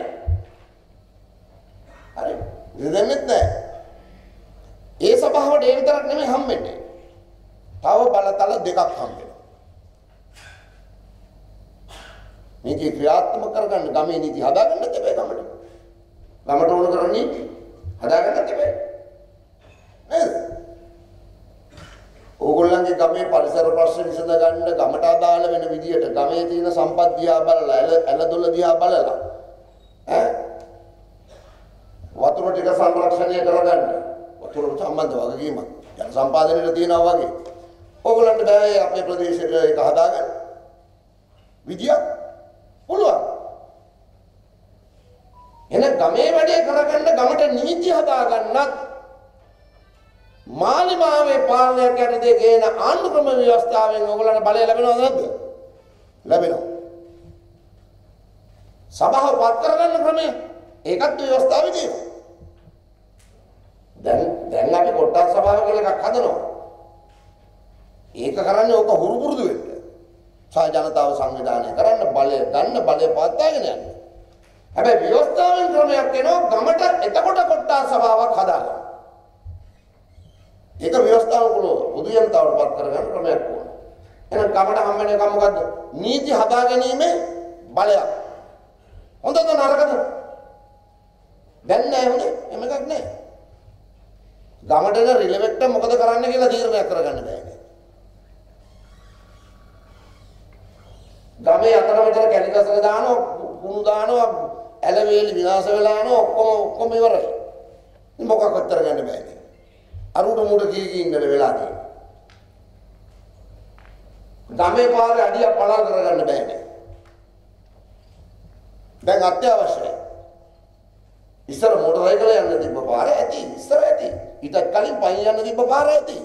හරි. විසඳන්නේ නැහැ. ඒ සභාවට ඒ විතරක් නෙමෙයි හම්බෙන්නේ. තව බලතල දෙකක් හම්බෙනවා. නීති ක්‍රියාත්මක කරගන්න ගමේ නීති හදාගන්න තිබේ ගමට. ගමට ඕන කරන නීති හදාගන්න තිබේ. නේද? ඕගොල්ලන්ගේ ගමේ පරිසර ප්‍රශ්න විසඳ ගන්න ගමට අදාළ වෙන විදියට ගමේ තියෙන සම්පත් දිහා බලලා ඇලදොල දිහා බලලා ඈ වතුර ටික සංරක්ෂණය කරගන්න වතුර සම්බන්ධ වගකීමක් ජන සම්පාදනයේ තියෙනවා වගේ ඕගොල්ලන්ට බෑ අපේ ප්‍රදේශයට ඒක හදාගන්න විදියක් පුළුවන්. එන ගමේ වැඩේ කරගන්න ගමට නීති හදාගන්නත් මාලිමාවේ පාලනයක් යටතේ ගේන ආණ්ඩු ක්‍රම ව්‍යවස්ථාවෙන් ඕගොල්ලන්ට බලය ලැබෙනවද නැද්ද? ලැබෙනවා. සභාව පත් කරගන්න ක්‍රමය ඒකත් ව්‍යවස්ථාවේ තියෙනවා. දැන් දැන් අපි කොට්ටාස් සභාව කියලා එකක් හදනවා. ඒක කරන්නේ ඕක හුරු පුරුදු වෙන්න. සහ ජනතාව සංවිධානය කරන්න බලය ගන්න බලය පවත්වාගෙන යන්න. හැබැයි ව්‍යවස්ථාවෙන් ක්‍රමයක් එනවා ගමට එතකොට කොට්ටාස් සභාවක් හදාගන්න. ඒක ව්‍යවස්ථාව කුල පොදු ජනතාවට පත් කරගන්න ක්‍රමයක් ඕන. එහෙනම් ගමට හම් වෙන එක මොකද්ද? නීති හදා ගැනීමේ බලයක්. හොඳද නරකද? දැන් නෑ හොඳ. එහෙම එකක් නෑ. ගමටන රිලෙවෙක්ට මොකද කරන්න කියලා තීරණයක් කරගන්න බෑනේ. ගමේ අතර මෙතන කැලිකසල දානවා, කුණු දානවා, ඇලවේලි විනාශ වෙලා යනවා ඔක්කොම ඔක්කොම ඉවරයි. මොකක්වත් කරගන්න බෑනේ. අරුඩ මුඩ කී කී ඉන්න වෙලා තියෙනවා. ගමේ පාරේ අඩිය පළල් කරගන්න බෑනේ. දැන් අත්‍යවශ්‍යයි. ඉස්සර මෝටර් සයිකල් යන්න තිබ්බ පාර ඇති. ඉස්සර ඇති. ඊට කලින් පයින් යන්න තිබ්බ පාර ඇති.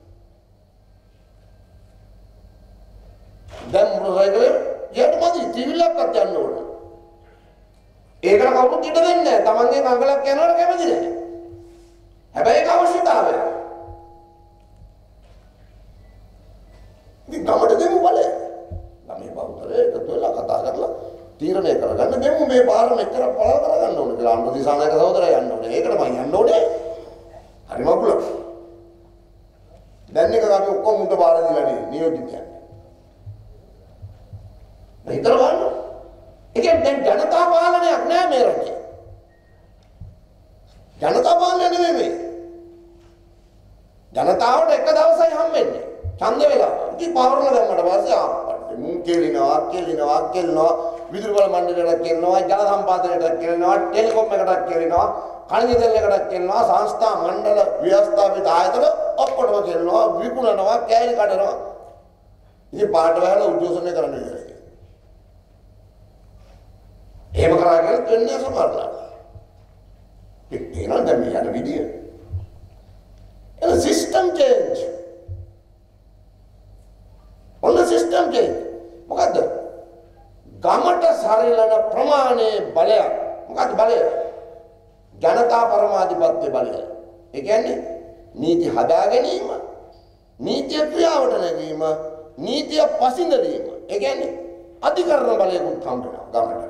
දැන් මෝටර් සයිකල් යට මදි ත්‍රිවිලක්වත් යන්න ඕන. ඒකට කවුරුත් ඉඩ දෙන්නේ නැහැ. තමන්ගේ මංගලක් යනවට කැමති නැහැ. හැබැයි ඒක අවශ්‍යතාවය. ඉතින් ගමට දෙමු බලය. ළමයි බෞද්ධලේ එකතු වෙලා කතා කරලා තීරණය කරගන්න දෙමු මේ පාර මෙච්චර පළල කරගන්න ඕනේ කියලා. අනුර දිසානායක සහෝදරයා යන්න ඕනේ. ඒකට මම යන්න ඕනේ. හරි මගුල. දැන් එක අපි ඔක්කොම මුද බාර දීලා නේ නියෝජිතයන්. හිතලා බලන්න. ඒ කියන්නේ දැන් ජනතා පාලනයක් නෑ මේ රටේ. ජනතා පාලනය නෙමෙයි මේ. ජනතාවට එක දවසයි හම්බෙන්නේ. ඡන්ද වෙලා. ඉතින් පාවරල දැම්මට පස්සේ ආප්පට මුන් කෙලිනවා කෙලිනවා කෙලිනවා විදුලි බල මණ්ඩලයකට කෙලිනවා ජල සම්පාදනයකට කෙලිනවා ටෙලිකොම් එකකට කෙලිනවා කණිජ තෙල් එකකට කෙලිනවා සංස්ථා මණ්ඩල ව්‍යවස්ථාපිත ආයතන ඔක්කොටම කෙලිනවා විකුණනවා කෑලි කඩනවා. ඉතින් පාට වහලා උද්ඝෝෂණය කරන්න ඉවරයි. එහෙම කරා කියලා දෙන්නේ සමහරවල්. ඒක නේද මේ යන විදිය. එන සිස්ටම් චේන්ජ්. ඔන්න සිස්ටම් චේන්ජ්. මොකද්ද? ගමට සරිලන ප්‍රමාණයේ බලයක්. මොකද්ද බලය? ජනතා පරමාධිපත්‍ය බලය. ඒ කියන්නේ නීති හදා ගැනීම, නීතිය ක්‍රියාවට නැගීම, නීතිය පසිඳලීම. ඒ කියන්නේ අධිකරණ බලයකුත් හම්බ වෙනවා ගමට.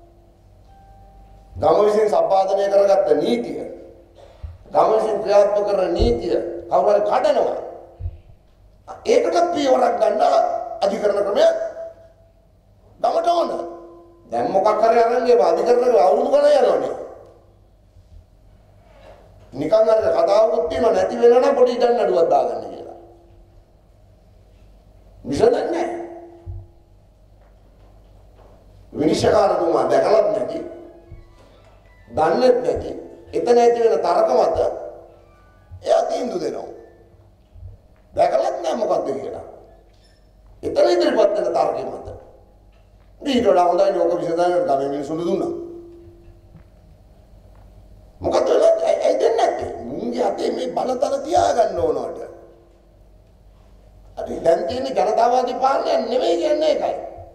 ගම විසින් සම්පාදනය කරගත්ත නීතිය, ගම විසින් ක්‍රියාත්මක කරන නීතිය කවුරු හරි කඩනවා. ඒකට පියවරක් ගන්න අධිකරණ ක්‍රමය ගමට ඕන. දැන් මොකක් හරි අරන් ගිය අධිකරණ අවුරුදු ගණන් යනවනේ. නිකන් අර කතාවකුත් තියෙනවා නැති වෙලා නම් පොඩි ඉඩම් නඩුවක් දාගන්න කියලා. විසඳන්නේ නැහැ. විනිශ්චයකාරතුමා දැකලත් නැති, දන්නේත් නැති, එතන ඇති වෙන තරක මත එයා තීන්දුව දෙනවා. දැකලත් නැහැ මොකද්ද කියලා. එතන ඉදිරිපත් වෙන තරකෙ මත. ඊට වඩා හොඳයි ලෝක විසඳන්න ගමේ මිනිස්සුන්ට දුන්නා. මොකද ඒ දෙන්නේ නැත්තේ. මුන්ගේ අතේ මේ බලතල තියාගන්න ඕනවට. අර දැන් තියෙන ජනතාවාදී පාලනය නෙමෙයි කියන්නේ ඒකයි.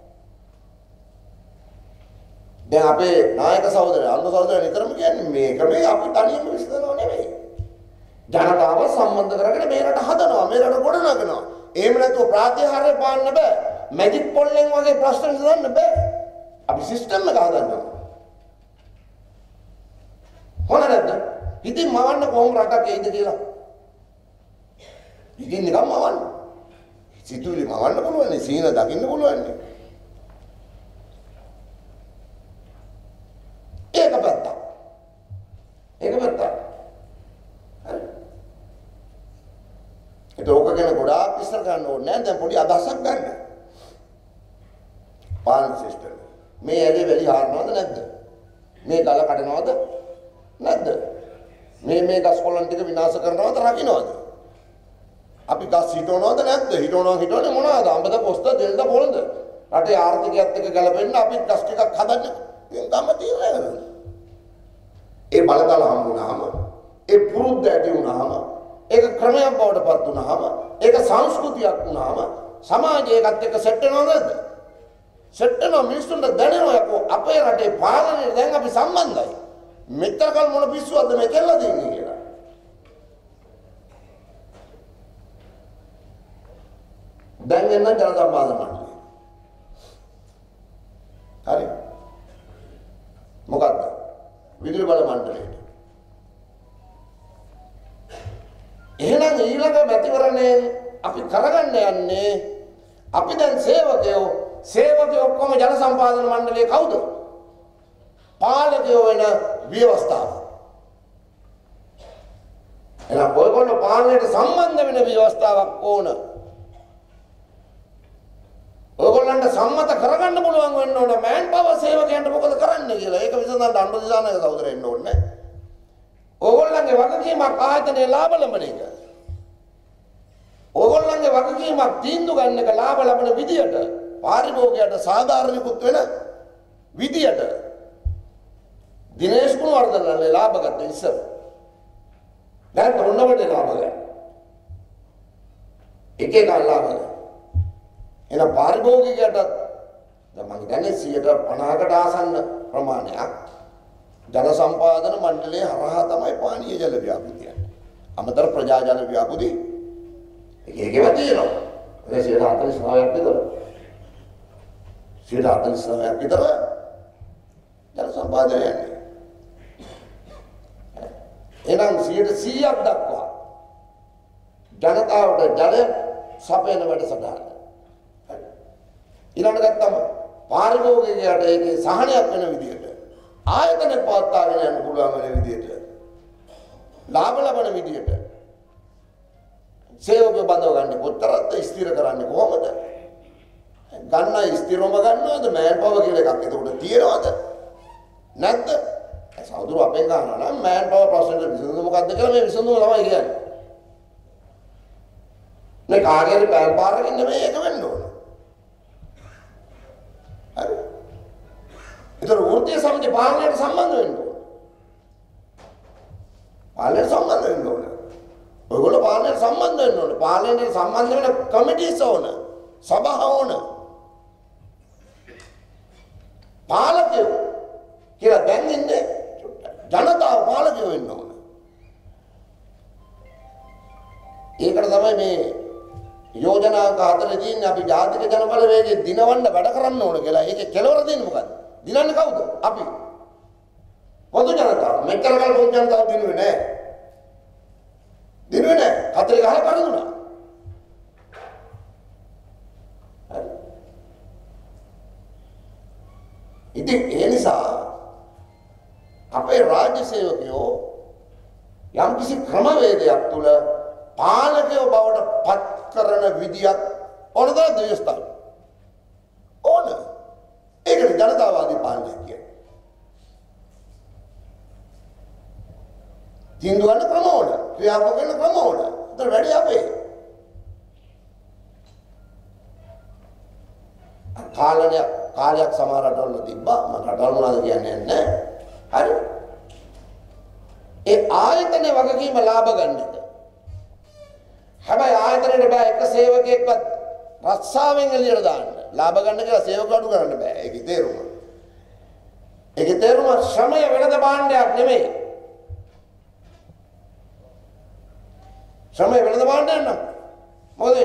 දැන් අපේ නායක සහෝදරයා අනුර සහෝදරයා නිතරම කියන්නේ මේක මේ අපි තනියම විසඳනව නෙමෙයි. ජනතාව සම්බන්ධ කරගෙන මේ රට හදනවා, මේ රට ගොඩනගනවා. එහෙම නැතුව ප්‍රාතිහාර්ය පාන්න බෑ. මැජික් පොල්ලෙන් වගේ ප්‍රශ්න විසඳන්න බෑ. අපි සිස්ටම් එක හදන්න ඕන. හොඳ නැද්ද? ඉතින් මවන්න කොහොම රටක් එයිද කියලා. ඉතින් නිකන් මවන්න. සිතුවිලි මවන්න පුළුවන් නේ, සීන දකින්න පුළුවන් නේ. ඒක පැත්ත. ඒක පැත්ත. හරි. ඒක ඕක ගැන ගොඩාක් විස්තර ගන්න ඕනේ නැහැ. දැන් පොඩි අදහසක් ගන්න. පාලන සිස්ටම්. මේ ඇලේ වැලි හාරනවද නැද්ද? මේ ගල කඩනවද නැද්ද? මේ මේ ගස් කොළන් ටික විනාශ කරනවද රකින්නවද? අපි ගස් හිටවනවද නැද්ද? හිටවනවා හිටවන්නේ මොනවද? අඹද පොස්ත දෙල්ද පොල්ද? රටේ ආර්ථිකයත් එක්ක ගැලපෙන්න අපි ගස් ටිකක් හදන්න. ඉතින් ගම තීරණය කරනවා. ඒ බලතල හම්බුනාම, ඒ පුරුද්ද ඇති වුණාම, ඒක ක්‍රමයක් බවට පත් වුණාම, ඒක සංස්කෘතියක් වුණාම සමාජයකට එක්ක සෙට් වෙනවද නැද්ද? සෙට් වෙනවා. මිනිස්සුන්ට දැනෙනවා යකෝ අපේ රටේ පාලනය දැන් අපි සම්බන්ධයි. මෙතර කල් මොන පිස්සුවක්ද මේ කෙල්ල දෙන්නේ කියලා. දැන් එන්න ජනතා පාලන මණ්ඩලය. හරි. මොකද්ද? විදුලි බල මණ්ඩලයට. එහෙනම් ඊළඟ මැතිවරණය අපි කරගන්න යන්නේ අපි දැන් සේවකයෝ සේවකයෝ ඔක්කොම ජන සම්පාදන මණ්ඩලයේ කවුද? පාලකයෝ වෙන ව්‍යවස්ථාව. එහෙනම් ඔයගොල්ලෝ පාලනයට සම්බන්ධ වෙන ව්‍යවස්ථාවක් ඕන. ඔයගොල්ලන්ට සම්මත කරගන්න පුළුවන් වෙන්න ඕන මෑන් පවර් සේවකයන්ට මොකද කරන්න කියලා. ඒක විසඳන්න අනුර දිසානායක සහෝදරයෝ එන්න ඕනේ. ඔයගොල්ලන්ගේ වගකීමක් ආයතනයේ ලාභ ලබන එක. ඔයගොල්ලන්ගේ වගකීමක් තීන්දුව ගන්න එක ලාභ ලබන විදියට පාරිභෝගිකයට සාධාරණීකృత වෙන විදියට දිනේෂ් කුණවර්ධනලා ලාභ ගත්ත ඉස්සර. දැන් තොරණවට ලාභ ගන්න. එක එක ලාභ ගන්න. එන පාරිභෝගිකයටත් දැන් මම කියන්නේ සියයට පනහකට ආසන්න ප්‍රමාණයක් ජල සම්පාදන මණ්ඩලයේ හරහා තමයි පානීය ජල ව්‍යාපෘතිය. අමතර ප්‍රජා ජල ව්‍යාපෘති එක එකව තියෙනවා. ඒ සියයට හතළිස් නවයක් විතර. සියයට හතළිස් නවයක් විතර ජල සම්පාදනය යන්නේ. එනම් සියයට සීයක් දක්වා ජනතාවට ජලය සපයන වැඩසටහන. ඊළඟට ගත්තම පාරිභෝගිකයට ඒකේ සහනයක් වෙන විදිහට ආයතන පවත්වාගෙන යන්න පුළුවන් වෙන විදිහට ලාභ ලබන විදිහට සේවක බඳව ගන්න කොතරම්ද ස්ථිර කරන්නේ කොහොමද? ගන්න ස්ථිරවම ගන්නවද? මෑන් පවර් කියලා එකක් එතකොට තියෙනවද? නැත්ද? සහෝදර අපෙන් ගන්නවා නම් මෑන් පවර් ප්‍රශ්නෙට විසඳුම මොකක්ද කියලා මේ විසඳුම තමයි කියන්නේ. මේ කාර්යයේ පෑන් පාරකින් නෙමෙයි ඒක වෙන්න ඕන. හරි. ඒතර වෘත්තීය සමිතිය පාලනයට සම්බන්ධ වෙන්න ඕන. පාලනයට සම්බන්ධ වෙන්න ඕන. ඔයගොල්ලෝ පාලනයට සම්බන්ධ වෙන්න ඕන. පාලනයට සම්බන්ධ වෙන කමිටිස් ඕන. සභා ඕන. පාලකයෝ කියලා දැන් ඉන්නේ ජනතාව පාලකයෝ වෙන්න ඕන. ඒකට තමයි මේ යෝජනාක හතරේ තියෙන්නේ අපි ජාතික ජනබලවේගයේ දිනවන්න වැඩ කරන්න ඕන කියලා. ඒකේ කෙලවර දෙන්නේ මොකද්ද? දිනන්නේ කවුද? අපි. පොදු ජනතාව. මෙච්චර කල් පොදු ජනතාව දිනුවේ නැහැ. දිනුවේ නැහැ. හතරේ ගහලා පරදුනා. හරි. ඉතින් ඒ නිසා අපේ රාජ්‍ය සේවකයෝ යම්කිසි ක්‍රමවේදයක් තුල පාලකයෝ බවට පත් කරන විදියක් ඕනද දෙවිස්ථාන ඕන. ඒකට ජනතාවාදී පාලනය කියන්නේ. තීන්දුව ගන්න ක්‍රම ඕන. ක්‍රියාත්මක වෙන ක්‍රම ඕන. ඒතර වැඩි අපේ. කාලණය කාලයක් සමහර රටවල තිබ්බා. මම රටවල මොනවද කියන්නේ නැහැ. හරි. ඒ ආයතනයේ වගකීම ලාභ ගන්න එක. හැබැයි ආයතනයේ බෑ එක සේවකයෙක්වත් රස්සාවෙන් එළියට දාන්න. ලාභ ගන්න කියලා සේවක අඩු කරන්න බෑ. ඒකේ තේරුම. ඒකේ තේරුම ශ්‍රමය වෙනද භාණ්ඩයක් නෙමෙයි. ශ්‍රමය වෙනද භාණ්ඩයක් නම් මොකද?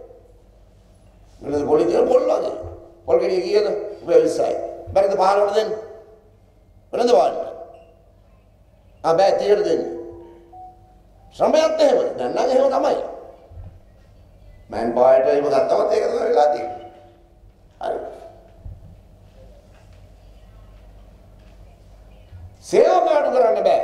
වෙනද පොලිතිය පොල්ලාද? පොල් ගෙඩිය කීයද? වෙල්සයි. බැරිද පහළට දෙන්න? වෙනද භාණ්ඩ. ආ බෑ තියට දෙන්න. ශ්‍රමයත් එහෙම. දැන් නම් එහෙම තමයි. මෑන් පවර්ට එහෙම ගත්තමත් ඒක තමයි වෙලා තියෙන්නේ. හරි. සේවක අඩු කරන්න බෑ.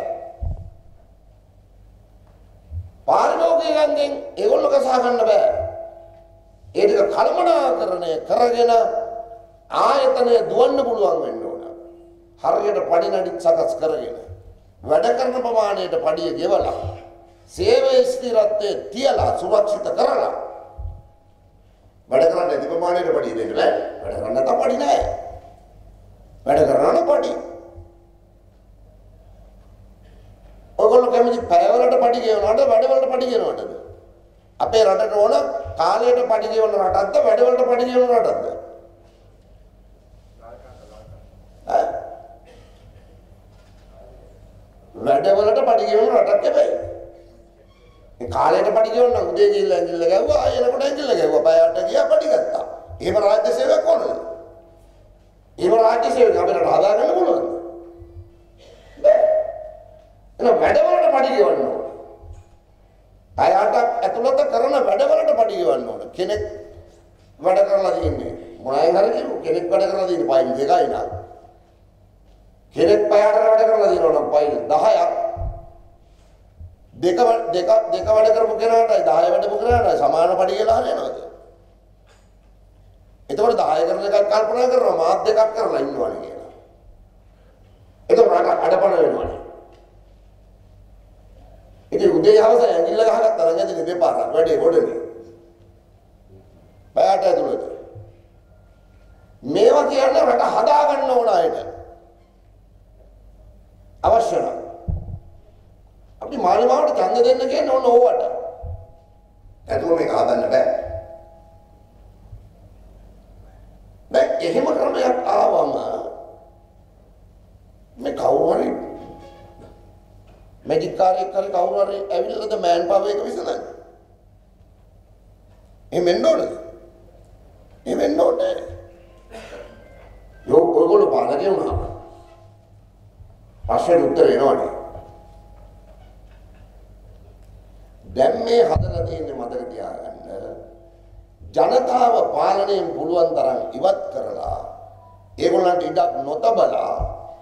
පාරිභෝගිකයන්ගෙන් ඒගොල්ලෝ කසා ගන්න බෑ. ඒ ටික කළමනාකරණය කරගෙන ආයතනය දුවන්න පුළුවන් වෙන්න ඕන. හරියට පඩි නඩි සකස් කරගෙන වැඩ කරන ප්‍රමාණයට පඩිය ගෙවලා සේවයේ ස්ථිරත්වයේ තියලා සුරක්ෂිත කරලා වැඩ කරන්න ඇති ප්‍රමාණයට පඩිය දෙන්න බෑ. වැඩ කරන්න නැත්නම් පඩි නෑ. වැඩ කරනවා නම් පඩි. ඔයගොල්ලෝ කැමති පැයවලට පඩි ගෙවනවද වැඩවලට පඩි ගෙවනවද? අපේ රටට ඕන කාලයට පඩි ගෙවන රටක්ද වැඩවලට පඩි ගෙවන රටක්ද? වැඩවලට පඩි ගෙවන රටක් හැබැයි. ඒ කාලයට පඩි ගෙවන්න උදේ ගිහිල්ලා ඇඟිල්ල ගැව්වා ආයෙ එනකොට ඇඟිල්ල ගැව්වා පැයට ගියා පඩි ගත්තා. එහෙම රාජ්‍ය සේවයක් ඕනද? එහෙම රාජ්‍ය සේවයක් අපිට හදාගන්න පුළුවන්ද? බෑ. එහෙනම් වැඩවලට පඩි ගෙවන්න ඕන. පැයට ඇතුළත කරන වැඩවලට පඩි ගෙවන්න ඕන. කෙනෙක් වැඩ කරලා තියෙන්නේ මොනවායින් හරි කිව්ව කෙනෙක් වැඩ කරලා තියෙන්නේ පයින් දෙකයි නා. කෙනෙක් පැයට වැඩ කරලා දිනනවා නම් පයින් දහයක් දෙක දෙක දෙක වැඩ කරපු කෙනාටයි දහය වැඩපු කෙනාටයි සමාන පඩි කියලා හරියනවද? එතකොට දහය කරන එකක් කල්පනා කරනවා මාත් දෙකක් කරලා ඉන්නවනේ කියලා. එතකොට අඩපණ වෙනවනේ. ඉතින් උදේ හවස ඇඟිල්ල ගහගත්තා නම් ඇදෙන්නේ දෙපාරක් වැඩේ ගොඩනේ. පැයට ඇතුළත. මේවා කියන්නේ රට හදා ගන්න ඕන අයට. ඡන්ද දෙන්න කියන්නේ ඕන ඕවට. නැතුව මේක හදන්න බෑ. දැන් එහෙම ක්‍රමයක් ආවම මේ කවුරු හරි මැජික් කාර්යයක් කරේ කවුරු හරි ඇවිල්ලාද මෑන් පවර් එක විසඳන්නේ. එහෙම වෙන්න ඕනද? එහෙම වෙන්න ඕනේ. යෝ ඔයගොල්ලෝ පාලකේ වුණා. පස්සේ උත්තර එනවනේ. දැන් මේ හදලා තියෙන්නේ මතක තියාගන්න. ජනතාව පාලනයෙන් පුළුවන් තරම් ඉවත් කරලා ඒගොල්ලන්ට ඉඩක් නොතබලා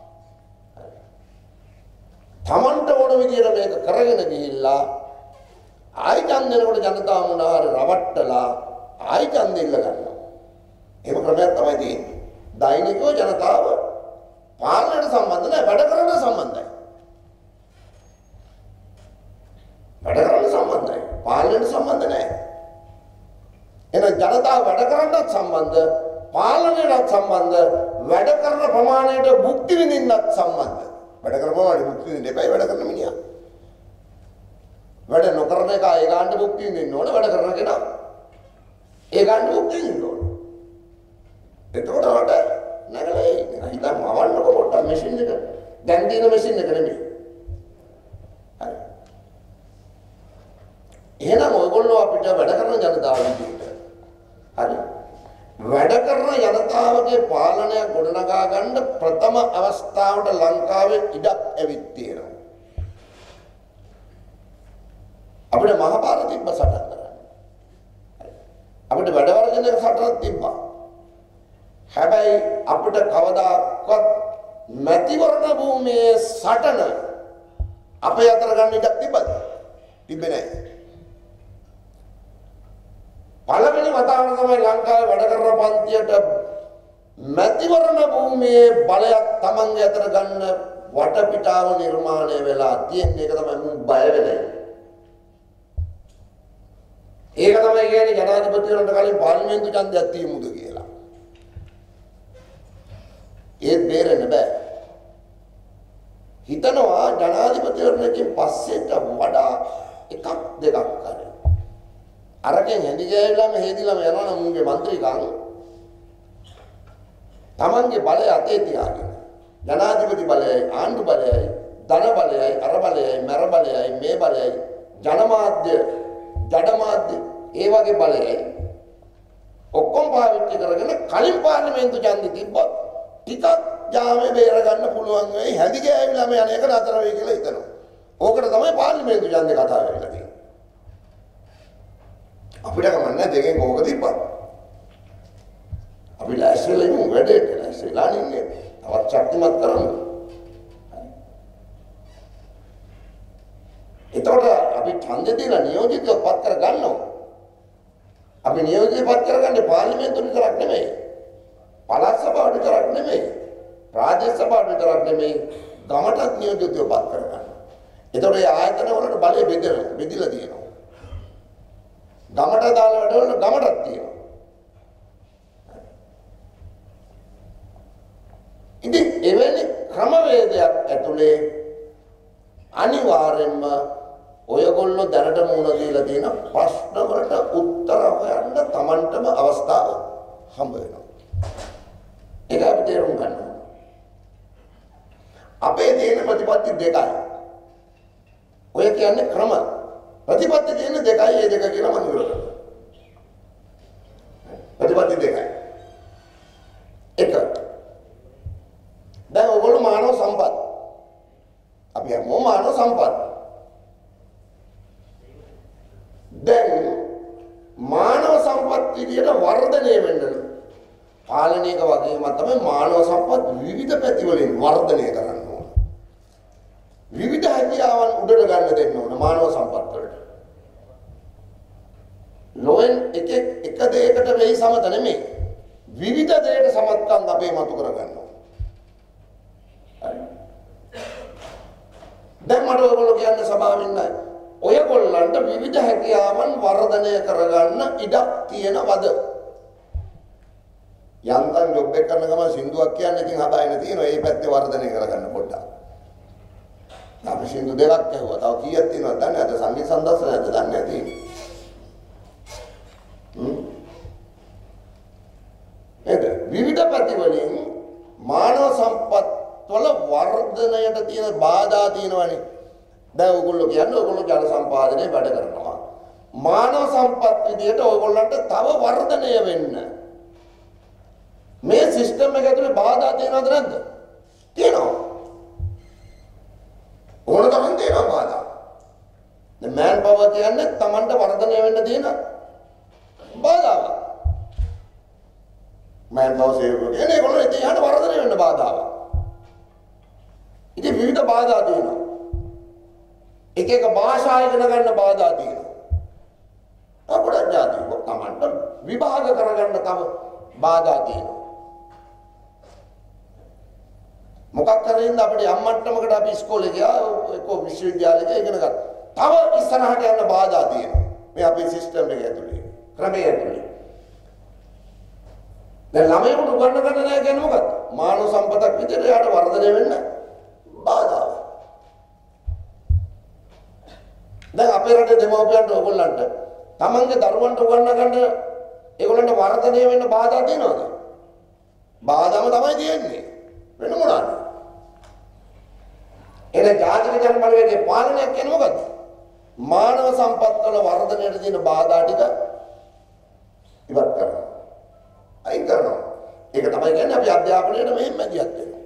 තමන්ට ඕන විදියට මේක කරගෙන ගිහිල්ලා ආයි ඡන්දෙනකොට ජනතාව මොනාර රවට්ටලා ආයි ඡන්ද ඉල්ල ගන්නවා. එහෙම ක්‍රමයක් තමයි තියෙන්නේ. දෛනිකව ජනතාව පාලනයට සම්බන්ධ නැහැ, වැඩ කරන්න සම්බන්ධයි. වැඩ කරන්න සම්බන්ධයි. පාලනයට සම්බන්ධ නැහැ. එහෙනම් ජනතාව වැඩ කරන්නත් සම්බන්ධ, පාලනයටත් සම්බන්ධ, වැඩ කරන ප්‍රමාණයට භුක්ති විඳින්නත් සම්බන්ධ. වැඩ කරපුවාට භුක්ති විඳින්න එපා වැඩ කරන මිනිහා. වැඩ නොකරන එක ඒ ගන්න භුක්ති විඳින්න ඕන, වැඩ කරන කෙනා ඒ ගන්න භුක්ති විඳින්න ඕන. එතකොට රට නැගලා ඒ හිතන්න මවන්නකො පොඩ්ඩක් මැෂින් එක. දැන් තියෙන මැෂින් එක නෙමෙයි. හරි. එහෙනම් ඔයගොල්ලෝ අපිට වැඩ කරන ජනතාව විදිහට හරි වැඩ කරන ජනතාවගේ පාලනය ගොඩනගා ගන්න ප්‍රථම අවස්ථාවට ලංකාවේ ඉඩක් ඇවිත් තියෙනවා. අපිට මහපාර තිබ්බ සටන් කරන්න. අපිට වැඩ වර්ජනයක සටනක් තිබ්බා. හැබැයි අපිට කවදාකවත් මැතිවරණ භූමියේ සටන අපේ අතර ගන්න ඉඩක් තිබ්බද? තිබ්බේ නැහැ. පළවෙනි වතාවට තමයි ලංකාවේ වැඩ කරන පන්තියට මැතිවරණ භූමියේ බලයක් Tamange අතර ගන්න වටපිටාව නිර්මාණය වෙලා තියෙන එක තමයි මම බය වෙන්නේ. ඒක තමයි කියන්නේ ජනාධිපතිවරණට කලින් පාර්ලිමේන්තු ඡන්දයක් තියමුද කියලා. ඒත් බේරෙන්න බෑ. හිතනවා ජනාධිපතිවරණකින් පස්සේට වඩා එකක් දෙකක් කරේ. අරකින් හැඳි ගෑවිලාම හේදිලාම යනවා මුන්ගේ മന്ത്രിකම් තමන්ගේ බලය අතේ තියාගෙන ජනාධිපති බලයයි ආණ්ඩු බලයයි ධන බලයයි අර බලයයි මර බලයයි මේ බලයයි ජනමාධ්‍ය ජඩමාධ්‍ය ඒ වගේ බලයයි ඔක්කොම පාවිච්චි කරගෙන කලින් පාර්ලිමේන්තු ඡන්දෙ තිබ්බොත් ටිකක් ජාමේ බේර ගන්න පුළුවන් වෙයි හැඳි ගෑවිලාම යන එක නතර වෙයි කියලා හිතනවා. ඕකට තමයි පාර්ලිමේන්තු ඡන්දේ කතා වෙලා තියෙන්නේ. අපිට කමන්නේ දෙකෙන් කෝක තිබ්බා. අපි ලෑස්තිලා ඉමු වැඩේට ලෑස්තිලා ඉන්නේ. තවත් ශක්තිමත් කරමු. එතකොට අපි ඡන්දේ දීලා නියෝජිතව පත් කර ගන්නවා. අපි නියෝජිතව පත් කරගන්නේ පාර්ලිමේන්තුව විතරක් නෙමෙයි. පළාත් සභාව විතරක් නෙමෙයි. ප්‍රාදේශ සභාව විතරක් නෙමෙයි. ගමටත් නියෝජිතව පත් කර ගන්නවා. එතකොට මේ ආයතන වලට බලය බෙදලා බෙදලා තියෙනවා. ගමට දාන වැඩවල ගමටක් තියෙනවා. ඉතින් එවැනි ක්‍රමවේදයක් ඇතුලේ අනිවාර්යෙන්ම ඔයගොල්ලෝ දැනට මුණ දීලා තියෙන ප්‍රශ්න වලට උත්තර හොයන්න Tamanටම අවස්ථාව හම්බ වෙනවා. ඒක අපි තේරුම් ගන්න ඕනේ. අපේ තියෙන ප්‍රතිපත්ති දෙකයි. ඔය කියන්නේ ක්‍රම ප්‍රතිපත්ති තියෙන දෙකයි ඒ දෙක කියලා මම ඉවර කරනවා. ප්‍රතිපත්ති දෙකයි. එක. දැන් ඔයගොල්ලෝ මානව සම්පත්. අපි හැමෝම මානව සම්පත්. දැන් මානව සම්පත් විදියට වර්ධනය වෙන්න පාලනයක වගේම තමයි මානව සම්පත් විවිධ පැති වලින් වර්ධනය කරන්න ඕන. විවිධ හැකියාවන් උඩට ගන්න දෙන්න ඕන මානව සම්පත් වලට. නොයෙන් එක එක දෙයකට වෙයි සමත නෙමෙයි. විවිධ දෙයකට සමත්කම් අපේ මතු කර ගන්න ඕන. හරි. දැන් මට ඔයගොල්ලෝ කියන්න සභාවෙන් නැහැ. ඔයගොල්ලන්ට විවිධ හැකියාවන් වර්ධනය කරගන්න ඉඩක් තියෙනවද? යන්තම් ජොබ් එක කරන ගමන් සින්දුවක් කියන්න ඉතින් හදාගෙන තියෙනවා. ඒ පැත්තේ වර්ධනය කරගන්න පොඩ්ඩක්. අපි සින්දු දෙකක් ඇහුවා. තව කීයක් තියෙනවද දන්නේ නැද්ද? සංගීත සම්දර්ශනයක්ද දන්නේ නැති. හ්ම්. එද විවිධ පැති වලින් මානව සම්පත් වල වර්ධනයට තියෙන බාධා තියෙනවනේ. දැන් ඔයගොල්ලෝ කියන්නේ ඔයගොල්ලෝ ජන සම්පාදනයේ වැඩ කරනවා. මානව සම්පත් විදියට ඔයගොල්ලන්ට තව වර්ධනය වෙන්න මේ සිස්ටම් එක ඇතුලේ බාධා තියෙනවද නැද්ද? තියෙනවා. ඕන තරම් තියෙනවා බාධා. දැන් මෑන් පවර් කියන්නේ Tamanට වර්ධනය වෙන්න තියෙන බාධාවක්. මෑන් පවර් සේවක කියන්නේ ඒගොල්ලෝ ඉතින් යහට වර්ධනය වෙන්න බාධාවක්. ඉතින් විවිධ බාධා තියෙනවා. එක එක භාෂා ඉගෙන ගන්න බාධා තියෙනවා. අපේ ජාතික Tamanට විභාග කරගන්න තව බාධා තියෙනවා. මොකක් කරේද අපිට යම්මට්ටමකට අපි ඉස්කෝලේ ගියා එක්ක විශ්වවිද්‍යාලෙක ඉගෙන ගත්තා. තව ඉස්සරහට යන්න බාධා තියෙනවා. මේ අපේ සිස්ටම් එක ඇතුලේ ක්‍රමයේ ඇතුලේ. දැන් ළමයෙකුට උගන්න ගන්න නැහැ කියන්නේ මොකක්ද? මානව සම්පතක් විදිහට එයාට වර්ධනය වෙන්න බාධා. දැන් අපේ රටේ දෙමව්පියන්ට ඕගොල්ලන්ට තමන්ගේ දරුවන්ට උගන්න ගන්න ඒගොල්ලන්ට වර්ධනය වෙන්න බාධා තියෙනවද? බාධාම තමයි තියෙන්නේ. වෙන මොනවාද? එනේ ජාතික ජනබලවේගයේ පාලනයක් කියන්නේ මොකද්ද? මානව සම්පත් වල වර්ධනයට තියෙන බාධා ටික ඉවත් කරනවා. අයින් කරනවා. ඒක තමයි කියන්නේ අපි අධ්‍යාපනයේ මෙහෙම මැදිහත් වෙනවා.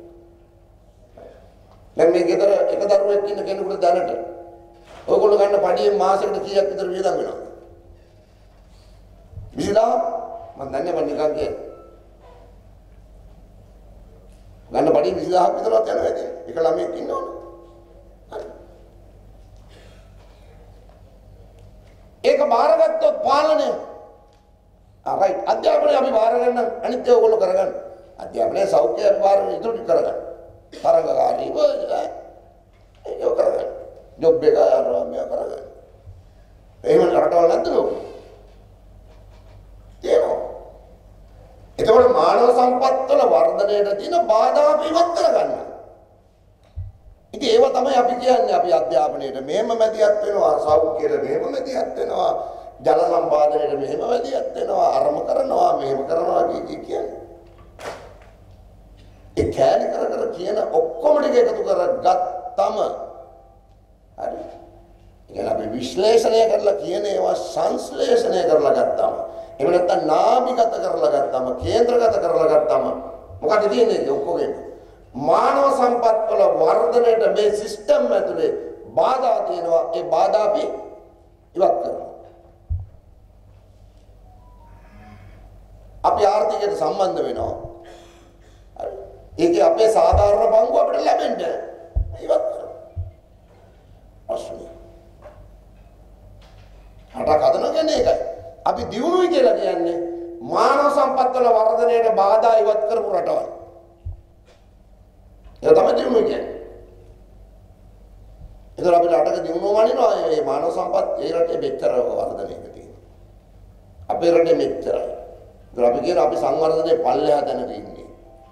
දැන් මේ ගෙදර එක දරුවෙක් ඉන්න කෙනෙකුට දැනට ඔයගොල්ලෝ ගන්න පඩියෙන් මාසෙකට කීයක් විතර වියදම් වෙනවද? විසිලා මම දන්නේ මම නිකන් කියන්නේ. ගන්න පඩියෙන් විසිදාහක් විතරවත් යනවා නේද? එක ළමයෙක් ඉන්නවනේ. හරි. ඒක බාරගත්තොත් පාලනය. ආ රයිට්. අධ්‍යාපනය අපි බාර ගන්න අනිත් ඒවා ඔයගොල්ලෝ කරගන්න. අධ්‍යාපනයේ සෞඛ්‍ය අපි බාර ඉදිරි කරගන්න. තරංගකාරීව ඒක කරගන්න. ජොබ් එක අරවා මෙයා කරගන්න. එහෙම රටවල් නැද්ද ලෝක? තියෙනවා. එතකොට මානව සම්පත් වල වර්ධනයට තියෙන බාධා අපි ඉවත් කරගන්න. ඉතින් ඒව තමයි අපි කියන්නේ අපි අධ්‍යාපනයේට මෙහෙම මැදිහත් වෙනවා, සෞඛ්‍යයට මෙහෙම මැදිහත් වෙනවා, ජල සම්පාදනයට මෙහෙම මැදිහත් වෙනවා, අරම කරනවා, මෙහෙම කරනවා කියන්නේ. ඒ කැලි කර කර කියන ඔක්කොම ටික එකතු කරගත්තම හරි. ඉතින් අපි විශ්ලේෂණය කරලා කියන ඒවා සංශ්ලේෂණය කරලා ගත්තාම එහෙම නැත්නම් නාභිගත කරලා ගත්තාම කේන්ද්‍රගත කරලා ගත්තාම මොකද තියෙන්නේ ඔක්කොගෙම මානව සම්පත් වල වර්ධනයට මේ සිස්ටම් ඇතුලේ බාධා තියෙනවා. ඒ බාධා අපි ඉවත් කරනවා. අපි ආර්ථිකයට සම්බන්ධ වෙනවා. හරි. ඒකේ අපේ සාධාරණ බංගු අපිට ලැබෙන්න ඉවත් කරනවා. අස්මි. හට කදන කියන්නේ ඒකයි. අපි දියුණුවයි කියලා කියන්නේ මානව සම්පත් වල වර්ධනයට බාධා ඉවත් කරපු රටවල්. ඒක තමයි දියුණුව කියන්නේ. ඒතර අපිට රටක දියුණුව වනිනවා මේ මානව සම්පත් ඒ රටේ මෙච්චර වර්ධනයක තියෙනවා. අපේ රටේ මෙච්චරයි. ඒතර අපි කියන අපි සංවර්ධනයේ පල්ලෙහා තැනක ඉන්නේ.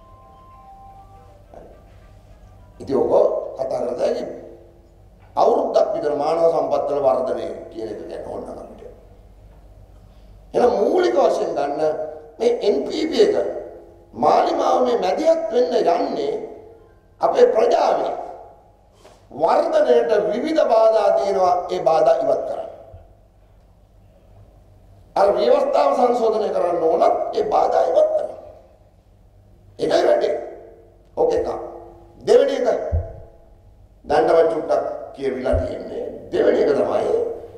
ඉතින් ඔක කතා කරද්දී අවුරුද්දක් විතර මානව සම්පත් වල වර්ධනය කියන එක ගැන ඕන නම් අපිට. එහෙනම් මූලික වශයෙන් ගන්න මේ එන් පී පී එක මාලිමාව මේ මැදිහත් වෙන්න යන්නේ අපේ ප්‍රජාවේ වර්ධනයට විවිධ බාධා තියෙනවා. ඒ බාධා ඉවත් කරන්න. අර ව්‍යවස්ථාව සංශෝධනය කරන්න ඕනත් ඒ බාධා ඉවත් කරන්න. ඒකයි වැඩේ. ඕකේ තා. දෙවෙනි එක දඬවත් චුට්ටක් කියවිලා තියෙන්නේ. දෙවෙනි එක තමයි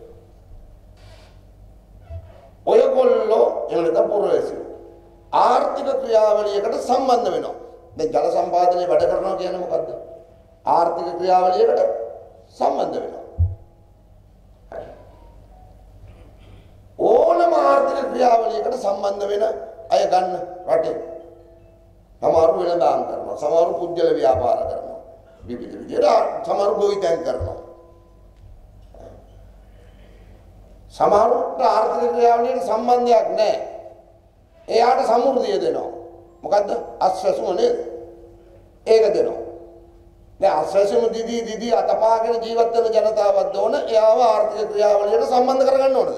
ඔයගොල්ලෝ එනකට පුරවැසියෝ ආර්ථික ක්‍රියාවලියකට සම්බන්ධ වෙනවා. දැන් ජල සම්පාදනයේ වැඩ කරනවා කියන්නේ මොකද්ද? ආර්ථික ක්‍රියාවලියකට සම්බන්ධ වෙනවා. හරි. ඕනම ආර්ථික ක්‍රියාවලියකට සම්බන්ධ වෙන අය ගන්න රටේ. සමහරු වෙනදාම් කරනවා. සමහරු පුජ්‍යල ව්‍යාපාර කරනවා. විවිධ විදිහට සමහරු ගොවිතැන් කරනවා. සමහරුට ආර්ථික ක්‍රියාවලියට සම්බන්ධයක් නැහැ. එයාට සමෘද්ධිය දෙනවා. මොකද්ද? අස්වැසුම නේද? ඒක දෙනවා. දැන් අස්වැසිම දිදී දිදී අතපාගෙන ජීවත් වෙන ජනතාවක් ඕන එයාව ආර්ථික ක්‍රියාවලියට සම්බන්ධ කරගන්න ඕනද?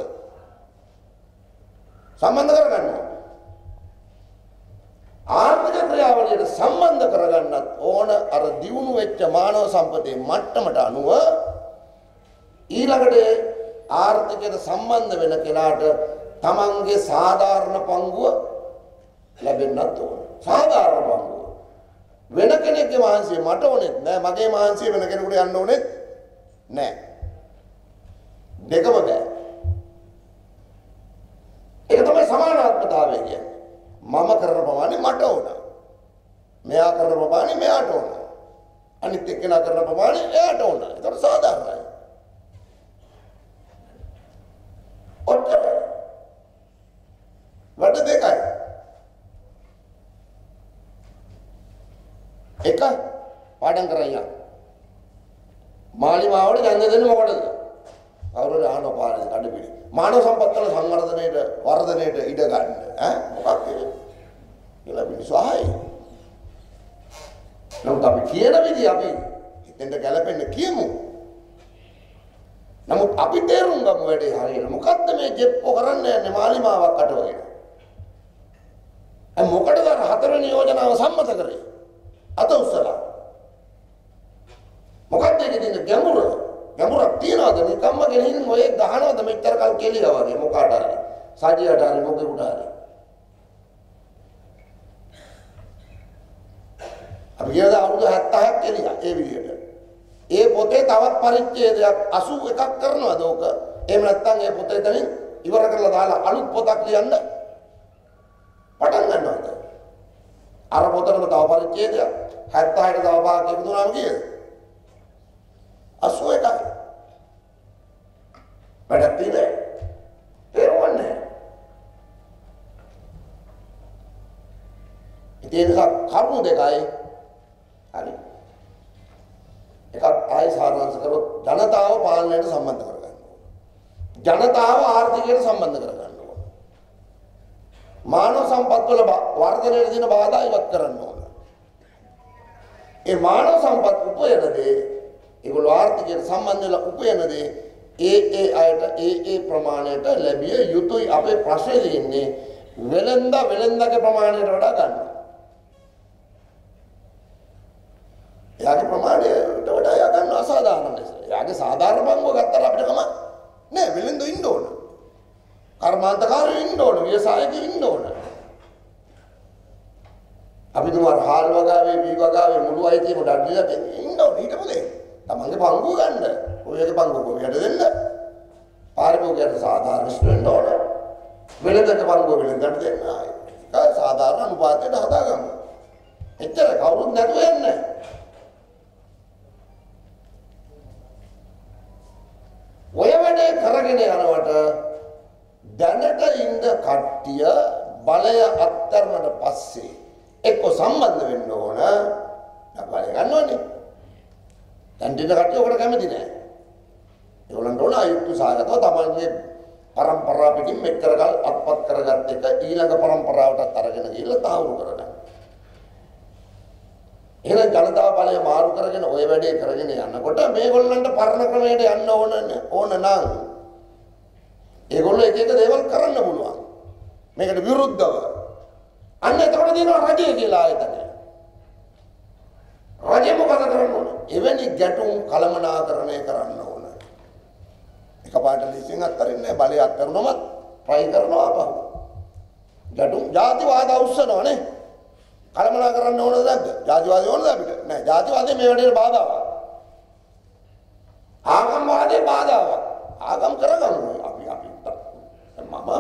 සම්බන්ධ කරගන්න ඕන. ආර්ථික ක්‍රියාවලියට සම්බන්ධ කරගන්නත් ඕන අර දියුණු වෙච්ච මානව සම්පතේ මට්ටමට අනුව ඊළඟට ආර්ථිකයට සම්බන්ධ වෙන කෙනාට තමන්ගේ සාධාරණ පංගුව ලැබෙන්නත් ඕන. සාධාරණ පංගුව. වෙන කෙනෙක්ගේ මහන්සිය මට ඕනෙත් නෑ, මගේ මහන්සිය වෙන කෙනෙකුට යන්න ඕනෙත් නෑ. දෙකම බෑ. ඒක තමයි සමානාත්මතාවය කියන්නේ. මම කරන ප්‍රමාණය මට ඕන. මෙයා කරන ප්‍රමාණය මෙයාට ඕන. අනිත් එක්කෙනා කරන ප්‍රමාණය එයාට ඕන. ඒක සාධාරණයි. ඔච්චර. වැඩ දෙකයි. එක පාඩම් කරලා මාලිමාවට ඡන්ද දෙන්නේ මොකටද? කවුරුද ආනෝ පාරේ කඩපිලි. මානව සම්පත් වල සංවර්ධනයේට වර්ධනයේට ඉඩ ගන්න. ඈ මොකක්ද? කියලා මිනිස්සුයි. නමුත් අපි කියන විදිහ අපි හිතෙන්ද ගැලපෙන්න කියමු. නමුත් අපි තේරුම් ගමු වැඩේ හරියට. මොකද්ද මේ ජෙප්පෝ කරන්න යන්නේ මාලිමාවක් අටවගෙන? අය මොකටද අර හතරවෙනි යෝජනාව සම්මත කරේ? අත උස්සලා. මොකක්ද ඒකේ තියෙන ගැඹුර? ගැඹුරක් තියනවාද? නිකම්ම ගෙනින් ඔය ගහනවාද මෙච්චර කල් කෙලියා වගේ මොකාට හරි. සජියට හරි මොකෙකුට හරි. අපි කියනවා අවුරුදු හැත්තෑවක් කෙලියා ඒ විදියට. ඒ පොතේ තවත් පරිච්ඡේදයක් අසූ එකක් කරනවාද ඕක? එහෙම නැත්නම් ඒ පොතේ තනින් ඉවර කරලා දාලා අලුත් පොතක් ලියන්න පටන් ගන්නවාද? අර පොතේම තව පරිච්ඡේදයක් හැත්තෑවට තව පාරක් එකතුනාම කීයද? අසූ එකයි. වැඩක් තියෙන්නේ. තේරුම්න්නේ. ඉතින් ඒක කරුණු දෙකයි. හරි. එකක් ආයි සාරාංශ කරොත් ජනතාව පාලනයට සම්බන්ධ කරගන්න ඕන. ජනතාව ආර්ථිකයට සම්බන්ධ කරගන්න ඕන. මානව සම්පත් වල වර්ධනයේ දින බාධා ඉවත් කරන්න ඕන. ඒ මානව සම්පත් උපයනදී ඒගොල්ලෝ ආර්ථිකයට සම්බන්ධ වෙලා උපයනදී ඒ ඒ අයට ඒ ඒ ප්‍රමාණයට ලැබිය යුතුයි. අපේ ප්‍රශ්නේ තියෙන්නේ වෙලෙන්ද වෙලෙන්දගේ ප්‍රමාණයට වඩා ගන්න. එයාගේ ප්‍රමාණයට වඩා එයා ගන්න අසාධාරණ ලෙස. එයාගේ සාධාරණ බංගුව ගත්තාට අපිට කම නෑ. වෙලෙන්ද ඉන්න ඕන. කර්මාන්තකාරයෝ ඉන්න ඕන. ව්‍යවසායකයෝ ඉන්න ඕන. අපි දුමාර හාල් වගාවේ වී වගාවේ මුළු අයිතියම ඩඩ්ලිලා ඉන්න ඕන. ඊට පස්සේ තමන්ගේ පංගුව ගන්න. ඔයගේ පංගුව කොහෙද දෙන්න? පාරිභෝගිකයට සාධාරණ ස්ටුඩන්ට් ඕන. වෙලෙන්දට පංගුව වෙලෙන්දට දෙන්න. ඒක සාධාරණ අනුපාතයට හදාගන්න. එච්චර කවුරුත් නැතුව යන්නේ. ඔය වැඩේ කරගෙන යනකොට දැනට ඉන්න කට්ටිය බලය අත්තරනට පස්සේ එක්ක සම්බන්ධ වෙන්න ඕන. බලය ගන්න ඕනේ. දැන් දෙන කට්ටිය ඔකට කැමති නෑ. ඒගොල්ලන්ට ඕන අයුක්තු සාගතව තමන්ගේ පරම්පරාව පිටින් මෙච්චර කල් අත්පත් කරගත්ත එක ඊළඟ පරම්පරාවටත් අරගෙන ගිහලා තාවුරු කරගන්න. එහෙනම් ජනතාව බලය මාරු කරගෙන ඔය වැඩේ කරගෙන යනකොට මේගොල්ලන්ට පරණ ක්‍රමයට යන්න ඕන ඕන නම් ඒගොල්ලෝ එක එක දේවල් කරන්න පුළුවන්. මේකට විරුද්ධව. අන්න එතකොට දිනවා රජය කියලා ආයතනය. රජය මොකද කරන්න ඕන? එවැනි ගැටුම් කළමනාකරණය කරන්න ඕන. එකපාරට ලිසින් අත්තරින්නේ බලය අත්තරුනොත් try කරනවා අපහු. ගැටුම් ජාතිවාද උස්සනවා නේ. කළමනා කරන්න ඕනද නැද්ද? ජාතිවාදී ඕනද අපිට? නෑ. ජාතිවාදී මේ වැඩේට බාධාවක්. ආගම්වාදී බාධාවක්. ආගම් කරගමු අපි අපි මම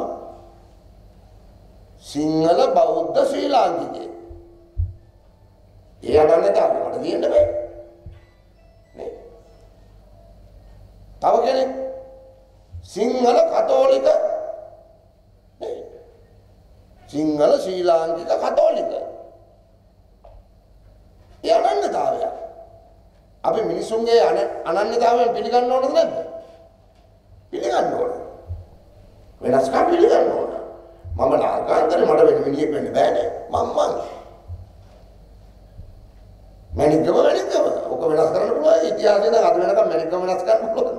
සිංහල බෞද්ධ ශ්‍රී ලාංකිකයෙක්. ඒ අදන්නේ තමයි මට දින්න බෑ. නේ. තව කෙනෙක් සිංහල කතෝලික නේ. සිංහල ශ්‍රී ලාංකික කතෝලික. ඒ අනන්‍යතාවය. අපි මිනිසුන්ගේ අනන්‍යතාවයෙන් පිළිගන්න ඕනද නැද්ද? පිළිගන්න ඕන. වෙනස්කම් පිළිගන්න ඕන. මම නාගාන්තරේ මට වෙන මිනිහෙක් වෙන්න බෑනේ. මම මම. මැනිකව මැනිකව. ඔක වෙනස් කරන්න පුළුවන්. ඉතිහාසය නම් අද වෙනකම් මැනිකම වෙනස් කරන්න පුළුවන්.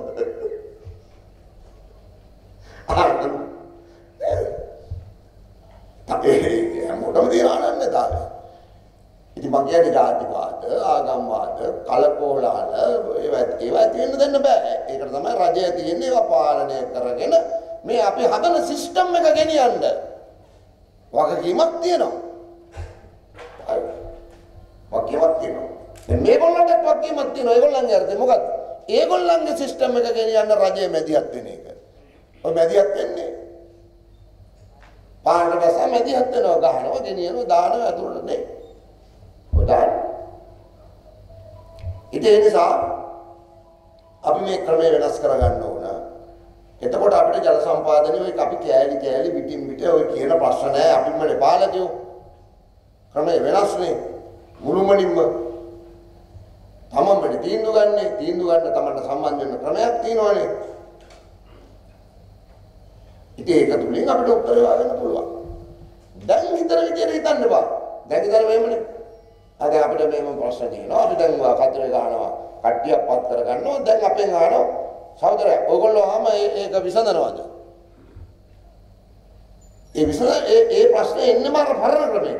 ඒ මොකටද දිහානන්නේ තාම. ඉතින් මං කියන්නේ ජාතිවාද, ආගම්වාද, කලකෝලහල ඒවා ඒවා තියෙන්න දෙන්න බෑ. ඒකට තමයි රජය තියෙන්නේ. ඒවා පාලනය කරගෙන මේ අපි හදන සිස්ටම් එක ගෙනියන්න වගකීමක් තියෙනවා. වගකීමක් තියෙනවා. දැන් මේගොල්ලන්ට වගකීමක් තියෙනවා. ඒගොල්ලන්ගේ අර්ථය මොකක්ද? ඒගොල්ලන්ගේ සිස්ටම් එක ගෙනියන්න රජය මැදිහත් වෙන එක. ඔය මැදිහත් වෙන්නේ පාලන බස මැදිහත් වෙනවා, ගහනවා, ගෙනියනවා, දානවා ඇතුළට නේ. ඔය දාන. ඉතින් ඒ නිසා අපි මේ ක්‍රමය වෙනස් කරගන්න ඕන. එතකොට අපිට ජල සම්පාදනය ඔය අපි කෑලි කෑලි පිටින් පිට ඔය කියන ප්‍රශ්න නැහැ. අපිම නෙපාලකයෝ. ක්‍රමය වෙනස් නේ. මුළුමනින්ම තමන්ම තීන්දුව ගන්න, තීන්දුව ගන්න තමන්ට සම්බන්ධ වෙන ක්‍රමයක් තියෙනවානේ. ඉතින් ඒක තුලින් අපිට උත්තර හොයාගන්න පුළුවන්. දැන් හිතන විදියට හිතන්න බෑ. දැන් ඉතල මෙහෙමනේ. අද අපිට මේම ප්‍රශ්න තියෙනවා. අපි දැන් කතරේ ගහනවා, කට්ටියක් පත් කරගන්නවා. දැන් අපෙන් අහනවා සහෝදරයා, ඔයගොල්ලෝ ආම ඒක විසඳනවද? ඒ විසඳ ඒ ඒ ප්‍රශ්නේ එන්නම අර පරණ ක්‍රමයට.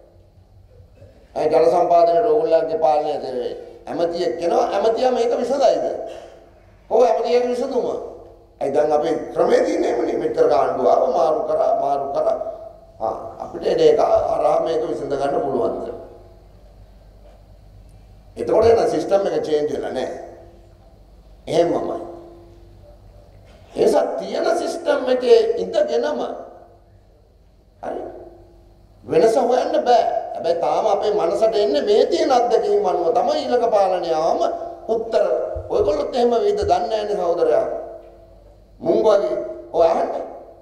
ඒ ජල සම්පාදනයේ ඕගොල්ලන්ගේ පාලනය දෙවේ. ඇමතියෙක් කෙනා ඇමතියා මේක විසඳයිද? ඔව් ඇමතියාගේ විසඳුම. ඒ දැන් අපේ ක්‍රමේ තියෙන්නේ එමනේ. මෙච්චර ගාණ්ඩුව ආව මාරු කරා මාරු කරා. ආ අපිට ඒක අරහා මේක විසඳ ගන්න පුළුවන්ද? එතකොට එන සිස්ටම් එක චේන්ජ් වෙලා නැහැ. එහෙමමයි. ඒසත් තියෙන සිස්ටම් එකේ ඉඳගෙනම හරි වෙනස හොයන්න බෑ. හැබැයි තාම අපේ මනසට එන්නේ මේ තියෙන අත්දැකීම් අනුව තමයි ඊළඟ පාලනය ආවම උත්තර. ඔයගොල්ලොත් එහෙම වෙයිද දන්නේ නැන්නේ සහෝදරයා. මුං වගේ ඔය අහන්නේ.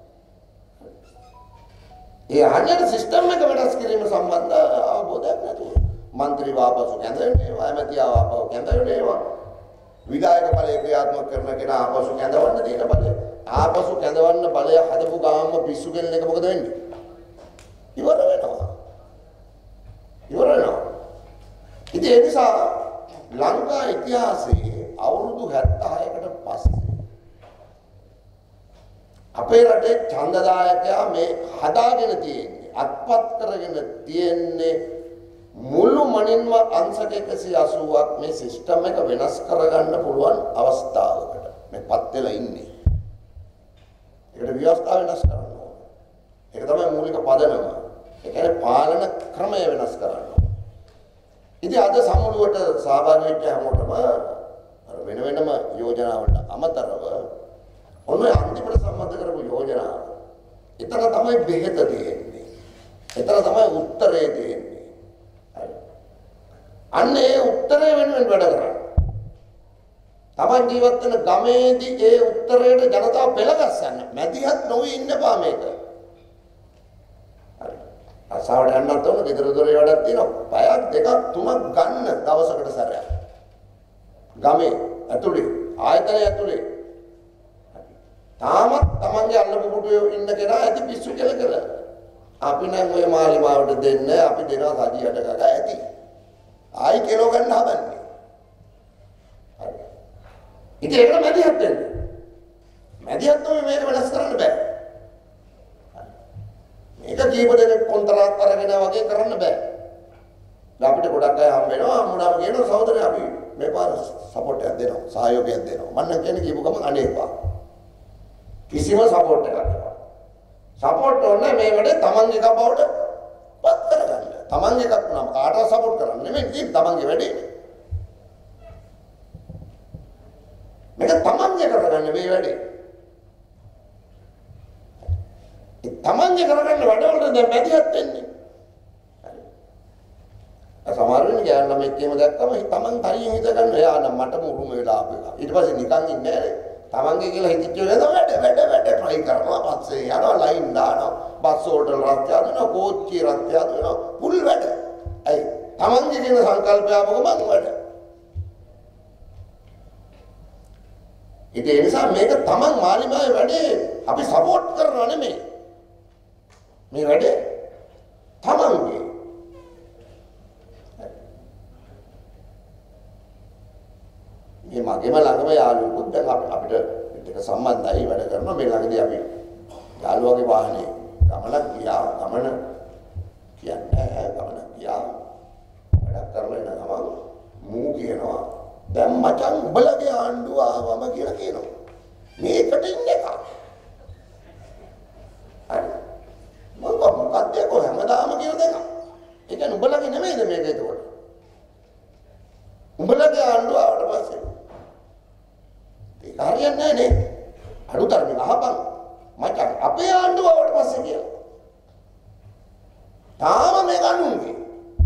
ඒ අහන්නේ සිස්ටම් එක වෙනස් කිරීම සම්බන්ධ අවබෝධයක් නැතුව. මන්ත්‍රී වාපසු කැඳවන්නේවා, ඇමතියා වාපසු කැඳවන්නේවා. විධායක බලය ක්‍රියාත්මක කරන කෙනා ආපසු කැඳවන්න තියෙන බලය. ආපසු කැඳවන්න බලය හදපු ගාම පිස්සු කෙනෙක් එක මොකද වෙන්නේ? ඉවර වෙනවා. ඉවර වෙනවා. ඉතින් ඒ නිසා ලංකා ඉතිහාසයේ අවුරුදු හැත්තෑහකට පස්සේ අපේ රටේ ඡන්දදායකයා මේ හදාගෙන තියෙන්නේ, අත්පත් කරගෙන තියෙන්නේ මුළු මනින්ම අංශක එකසිය අසූවක් මේ සිස්ටම් එක වෙනස් කරගන්න පුළුවන් අවස්ථාවකට මේ පත් වෙලා ඉන්නේ. ඒකට ව්‍යවස්ථාව වෙනස් කරන්න ඕනේ. ඒක තමයි මූලික පදනම. ඒ කියන්නේ පාලන ක්‍රමය වෙනස් කරන්න ඕනේ. ඉතින් අද සමුළුවට සහභාගී වෙච්ච හැමෝටම අර වෙන වෙනම යෝජනාවලට අමතරව ඔන්න අන්තිමට සම්මත කරපු යෝජනාව. එතන තමයි බෙහෙත තියෙන්නේ. එතන තමයි උත්තරේ තියෙන්නේ. අන්න ඒ උත්තරය වෙනුවෙන් වැඩ කරන්නේ. Taman ජීවත් වෙන ගමේදී ඒ උත්තරයට ජනතාව පෙළගස්සන්න. මැදිහත් නොවි ඉන්න බා මේක. හරි. අසාවට යන්නත් ඕන ගෙදර දොරේ වැඩක් තියෙනවා. පැයක් දෙකක් තුනක් ගන්න දවසකට සැරයක්. ගමේ ඇතුලේ ආයතනය ඇතුලේ. තාමත් Tamanගේ අල්ලපු පුටුවේ ඉන්න කෙනා ඇති පිස්සු කියලා කරලා. අපි නම් ඔය මාලිමාවට දෙන්න අපි දෙනවා සදියට ගගා ඇති. ආයි කෙලෝ ගන්න හදන්නේ. හරි. ඉතින් ඒක මැදිහත් වෙන්න. මැදිහත් නොවි මේක වෙනස් කරන්න බෑ. හරි. මේක කීප දෙනෙක් කොන්ත්‍රාත් අරගෙන වගේ කරන්න බෑ. දැන් අපිට ගොඩක් අය හම්බ වෙනවා මුණාම කියනවා සහෝදරයා අපි මේ පාර සපෝට් එකක් දෙනවා සහයෝගයක් දෙනවා. මම නම් කියන්නේ කියපු ගමන් අනේපා. කිසිම සපෝට් එකක් නැහැ. සපෝට් ඕනේ මේ වැඩේ තමන්ගේ එකක් බවට පත් කරගන්න. තමන්ගේ එකක් නම් කාටවත් සපෝට් කරන්න නෙමෙයි ඉතින් තමන්ගේ වැඩේනේ. මේක තමන්ගේ කරගන්න මේ වැඩේ. ඒ තමන්ගේ කරගන්න වැඩවලට දැන් මැදිහත් වෙන්නේ. හරි. සමහර වෙලාවට ගෑන ළමෙක් එහෙම දැක්කම තමන් හරියෙන් හිත ගන්න එයා නම් මටම උරුම වෙලා ආපු එක. ඊට පස්සේ නිකන් ඉන්නේ නැහැ. තමන්ගේ කියලා හිතච්ච වෙලාව වැඩ වැඩ වැඩ try කරනවා පස්සේ යනවා ලයින් දානවා බස් වලට රත් යනවා කෝච්චි රත් යනවා පුල් වැඩ. අයි තමන්ගේ කියන සංකල්පය ආවම වැඩ. ඉතින් ඒ නිසා මේක තමන් මාලිමාවේ වැඩේ අපි සපෝට් කරනවා නෙමෙයි. මේ වැඩේ තමන්ගේ. මගේම ළඟම යාළුවෙකුත් දැන් අපිට ඒක සම්බන්ධයි වැඩ කරනවා මේ ළඟදී අපි යාළුවාගේ වාහනේ ගමනක් ගියා ගමන කියන්නේ ගමන ගියා වැඩක් කරලා එන ගමන් මූ කියනවා දැන් මචං උඹලගේ ආණ්ඩුව ආවම කියලා කියනවා මේකට ඉන්නේ කා හරි මම මොකක්ද කො හැමදාම කියලා දෙනවා ඒ කියන්නේ උඹලගේ නෙමෙයිද මේක ඒකට උඹලගේ ආණ්ඩුව ආවට පස්සේ ඒක හරියන්නේ නැහැ නේ අලුතරමින් අහපන් මචං අපේ ආණ්ඩුව ආවට පස්සේ කියලා තාම මේක අනුන්ගේ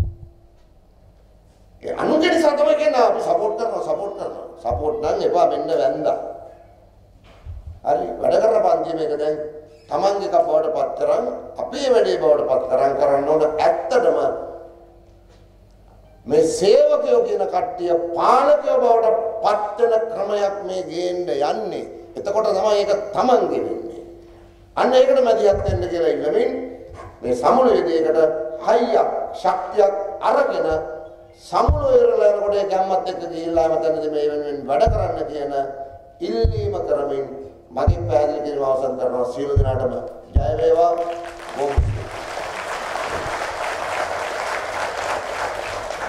ඒ අනුන්ගේ නිසා තමයි කියන්නේ අපි සපෝට් කරනවා සපෝට් කරනවා සපෝට් නම් එපා මෙන්න වැන්දා හරි වැඩ කරන පන්තිය මේක දැන් තමන්ගේ කපවට පත් කරන් අපේ වැඩේ බවට පත් කරන් කරන්න ඕන ඇත්තටම මේ සේවකයෝ කියන කට්ටිය පාලකයෝ බවට පත් වෙන ක්‍රමයක් මේ ගේන්න යන්නේ එතකොට තමයි ඒක තමන්ගේ වෙන්නේ අන්න ඒකට මැදිහත් වෙන්න කියලා ඉල්ලමින් මේ සමුළුවේදීකට හයියක් ශක්තියක් අරගෙන සමුළුවේරලා යනකොට ඒ ගැම්මත් එක්ක ගිහිල්ලා මතනදී මේ වෙනුවෙන් වැඩ කරන්න කියන ඉල්ලීම කරමින් මගේ පැහැදිලි කිරීම අවසන් කරනවා සියලු දෙනාටම ජය වේවා